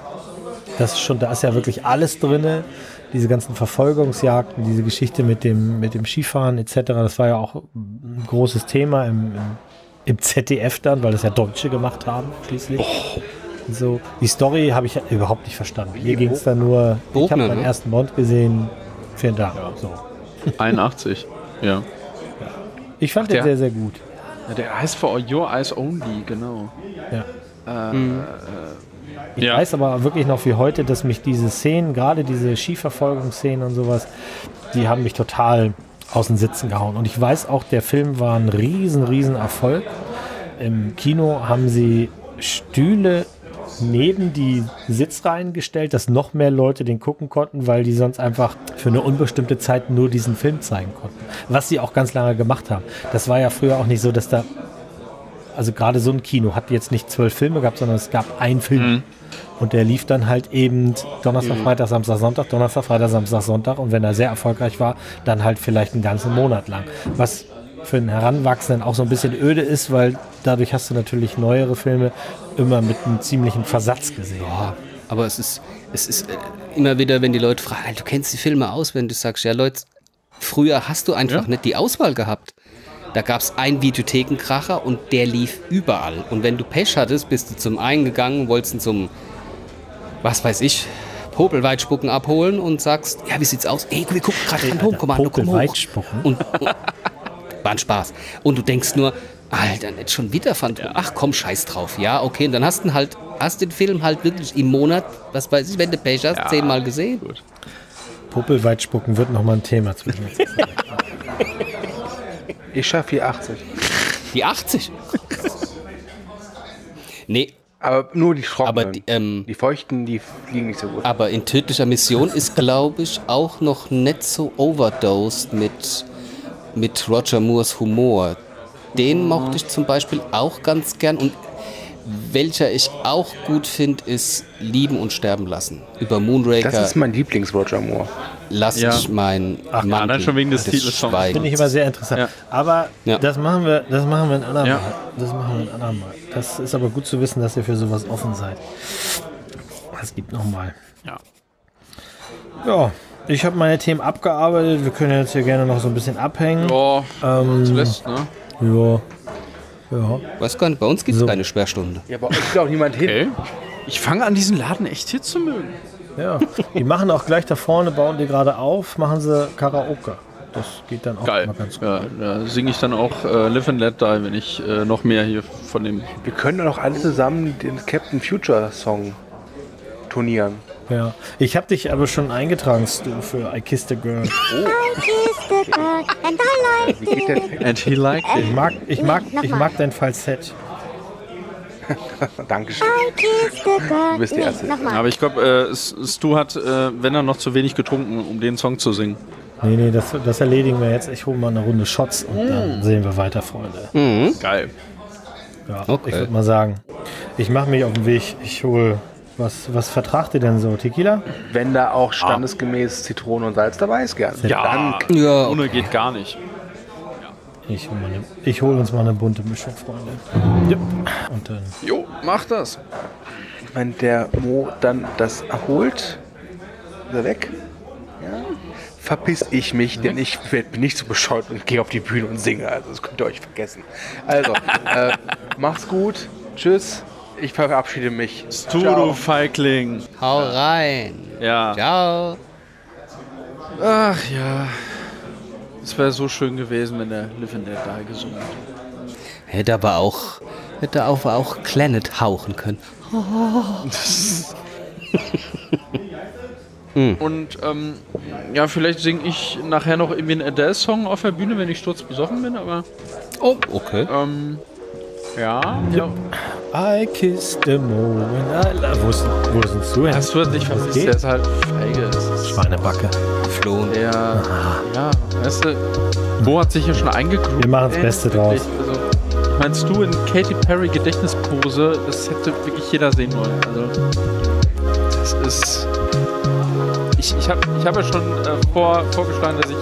da ist ja wirklich alles drin. Diese ganzen Verfolgungsjagden, diese Geschichte mit dem Skifahren etc., das war ja auch ein großes Thema im ZDF dann, weil das ja Deutsche gemacht haben, schließlich. So, die Story habe ich überhaupt nicht verstanden. Hier ging es dann nur, ich habe meinen ersten Bond gesehen, vielen Dank. So. 81. Ja. Ich fand den sehr, sehr gut. Ja, der heißt For Your Eyes Only, genau. Ja. Ich weiß aber wirklich noch wie heute, dass mich diese Szenen, gerade diese Skiverfolgungsszenen und sowas, die haben mich total aus den Sitzen gehauen. Und ich weiß auch, der Film war ein riesen Erfolg. Im Kino haben sie Stühle neben die Sitzreihen gestellt, dass noch mehr Leute den gucken konnten, weil die sonst einfach für eine unbestimmte Zeit nur diesen Film zeigen konnten. Was sie auch ganz lange gemacht haben. Das war ja früher auch nicht so, dass da, also gerade so ein Kino hat jetzt nicht 12 Filme gehabt, sondern es gab einen Film. Und der lief dann halt eben Donnerstag, Freitag, Samstag, Sonntag, Donnerstag, Freitag, Samstag, Sonntag. Und wenn er sehr erfolgreich war, dann halt vielleicht einen ganzen Monat lang. Was für einen Heranwachsenden auch so ein bisschen öde ist, weil dadurch hast du natürlich neuere Filme immer mit einem ziemlichen Versatz gesehen. Ja, aber es ist immer wieder, wenn die Leute fragen, du kennst die Filme aus, wenn du sagst, ja Leute, früher hast du einfach nicht die Auswahl gehabt. Da gab es einen Videothekenkracher und der lief überall. Und wenn du Pech hattest, bist du zum einen gegangen, wolltest ihn zum, was weiß ich, Popelweitspucken abholen und sagst, ja, wie sieht's aus? Ey, wir gucken gerade Phantomkommando, komm hoch. Popelweitspucken? Und war ein Spaß. Und du denkst nur, Alter, nicht schon wieder Phantom. Ach komm, scheiß drauf. Ja, okay. Und dann hast den Film halt wirklich im Monat, was weiß ich, wenn du Pech hast, 10-mal gesehen. Gut. Popelweitspucken wird nochmal ein Thema zwischen uns. Ich schaffe die 80. Die 80? Nee. Aber nur die trockenen. Aber die feuchten, die fliegen nicht so gut. Aber in Tödlicher Mission ist, glaube ich, auch noch nicht so overdosed mit Roger Moores Humor. Den mochte ich zum Beispiel auch ganz gern. Und welcher ich auch gut finde, ist Lieben und Sterben lassen. Über Moonraker. Das ist mein Lieblings-Roger Moore. Lass ich mein Mantel dann schon wegen des Titels Schweigens. Finde ich immer sehr interessant. Ja. Aber das machen wir ein andermal. Ja. Das machen wir ein andermal. Das ist aber gut zu wissen, dass ihr für sowas offen seid. Das gibt nochmal. Ja. Ja, ich habe meine Themen abgearbeitet. Wir können jetzt hier gerne noch so ein bisschen abhängen. Zuletzt, ne? Ja. Weiß gar nicht, bei uns gibt es keine Sperrstunde. Ja, bei euch will auch niemand hin. Okay. Ich fange an, diesen Laden echt hier zu mögen. Ja, die machen auch gleich da vorne, bauen die gerade auf, machen sie Karaoke. Das geht dann auch Geil. mal ganz gut. Ja, da singe ich dann auch Live and Let Die, wenn ich noch mehr hier von dem... Wir können doch alle zusammen den Captain Future Song turnieren. Ja. Ich habe dich aber schon eingetragen, Stu, für I Kissed a Girl. I kissed a girl and I liked Wie geht der Text? And he liked it. Ich mag dein Falsett. Dankeschön. I kissed a girl. Du bist die Erste. Nochmal. Aber ich glaube, Stu hat, wenn er noch zu wenig getrunken, um den Song zu singen. Nee, das erledigen wir jetzt. Ich hole mal eine Runde Shots und dann sehen wir weiter, Freunde. Geil. Ja, Okay. Ich würde mal sagen, ich mache mich auf den Weg. Ich hole... Was vertragt ihr denn so? Tequila? Wenn da auch standesgemäß Zitrone und Salz dabei ist, gern. Ja, Ja, ohne geht gar nicht. Ich hole uns mal eine bunte Mischung, Freunde. Ja. Und dann... Jo, mach das. Wenn der Mo dann das holt, ist er weg. Ja. Verpiss ich mich, denn ich bin nicht so bescheuert und gehe auf die Bühne und singe. Also das könnt ihr euch vergessen. Also, macht's gut. Tschüss. Ich verabschiede mich. Stu, du Feigling. hau rein. Ja. Ciao. Ach ja. Es wäre so schön gewesen, wenn der Live and Let Die gesungen hätte. Hätte aber auch Planet hauchen können. Und ja, vielleicht singe ich nachher noch irgendwie einen Adele-Song auf der Bühne, wenn ich sturzbesoffen bin, aber... Oh, okay. Ja. I kissed the moment I love. Wo sind du? Hast du das nicht vermisst? Der ist halt feige. Schweinebacke. Geflohen. Ja, weißt du, Bo hat sich ja schon eingegroovt. Wir machen das Beste draus. Also, meinst du in Katy Perry Gedächtnispose, das hätte wirklich jeder sehen wollen. Also, das ist... Ich hab ja schon vorgeschlagen, dass ich...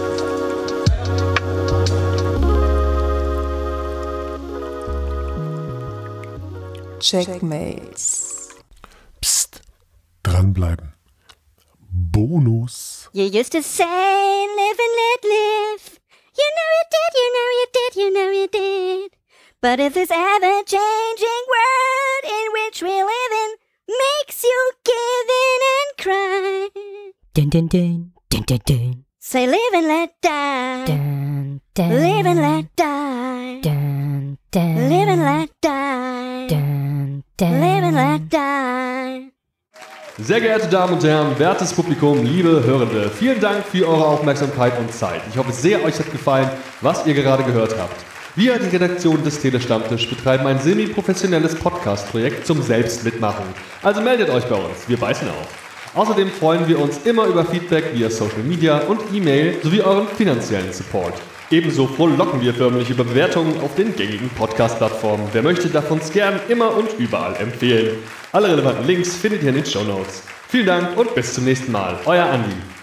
Checkmates. Psst. Dranbleiben. Bonus. You used to say, live and let live. You know you did, you know you did, you know you did. But if this ever-changing world in which we live in makes you give in and cry, Dun dun dun, dun dun dun. say live and let die. Dun, dun, Live and let die. dun, dun, Live and let die. dun, dun. Live and let die. Sehr geehrte Damen und Herren, wertes Publikum, liebe Hörende, vielen Dank für eure Aufmerksamkeit und Zeit. Ich hoffe sehr, euch hat gefallen, was ihr gerade gehört habt. Wir, die Redaktion des Telestammtisch, betreiben ein semi-professionelles Podcast-Projekt zum Selbstmitmachen. Also meldet euch bei uns, wir beißen auf. Außerdem freuen wir uns immer über Feedback via Social Media und E-Mail sowie euren finanziellen Support. Ebenso frohlocken wir förmlich über Bewertungen auf den gängigen Podcast-Plattformen. Wer möchte, darf uns gern immer und überall empfehlen. Alle relevanten Links findet ihr in den Shownotes. Vielen Dank und bis zum nächsten Mal. Euer Andi.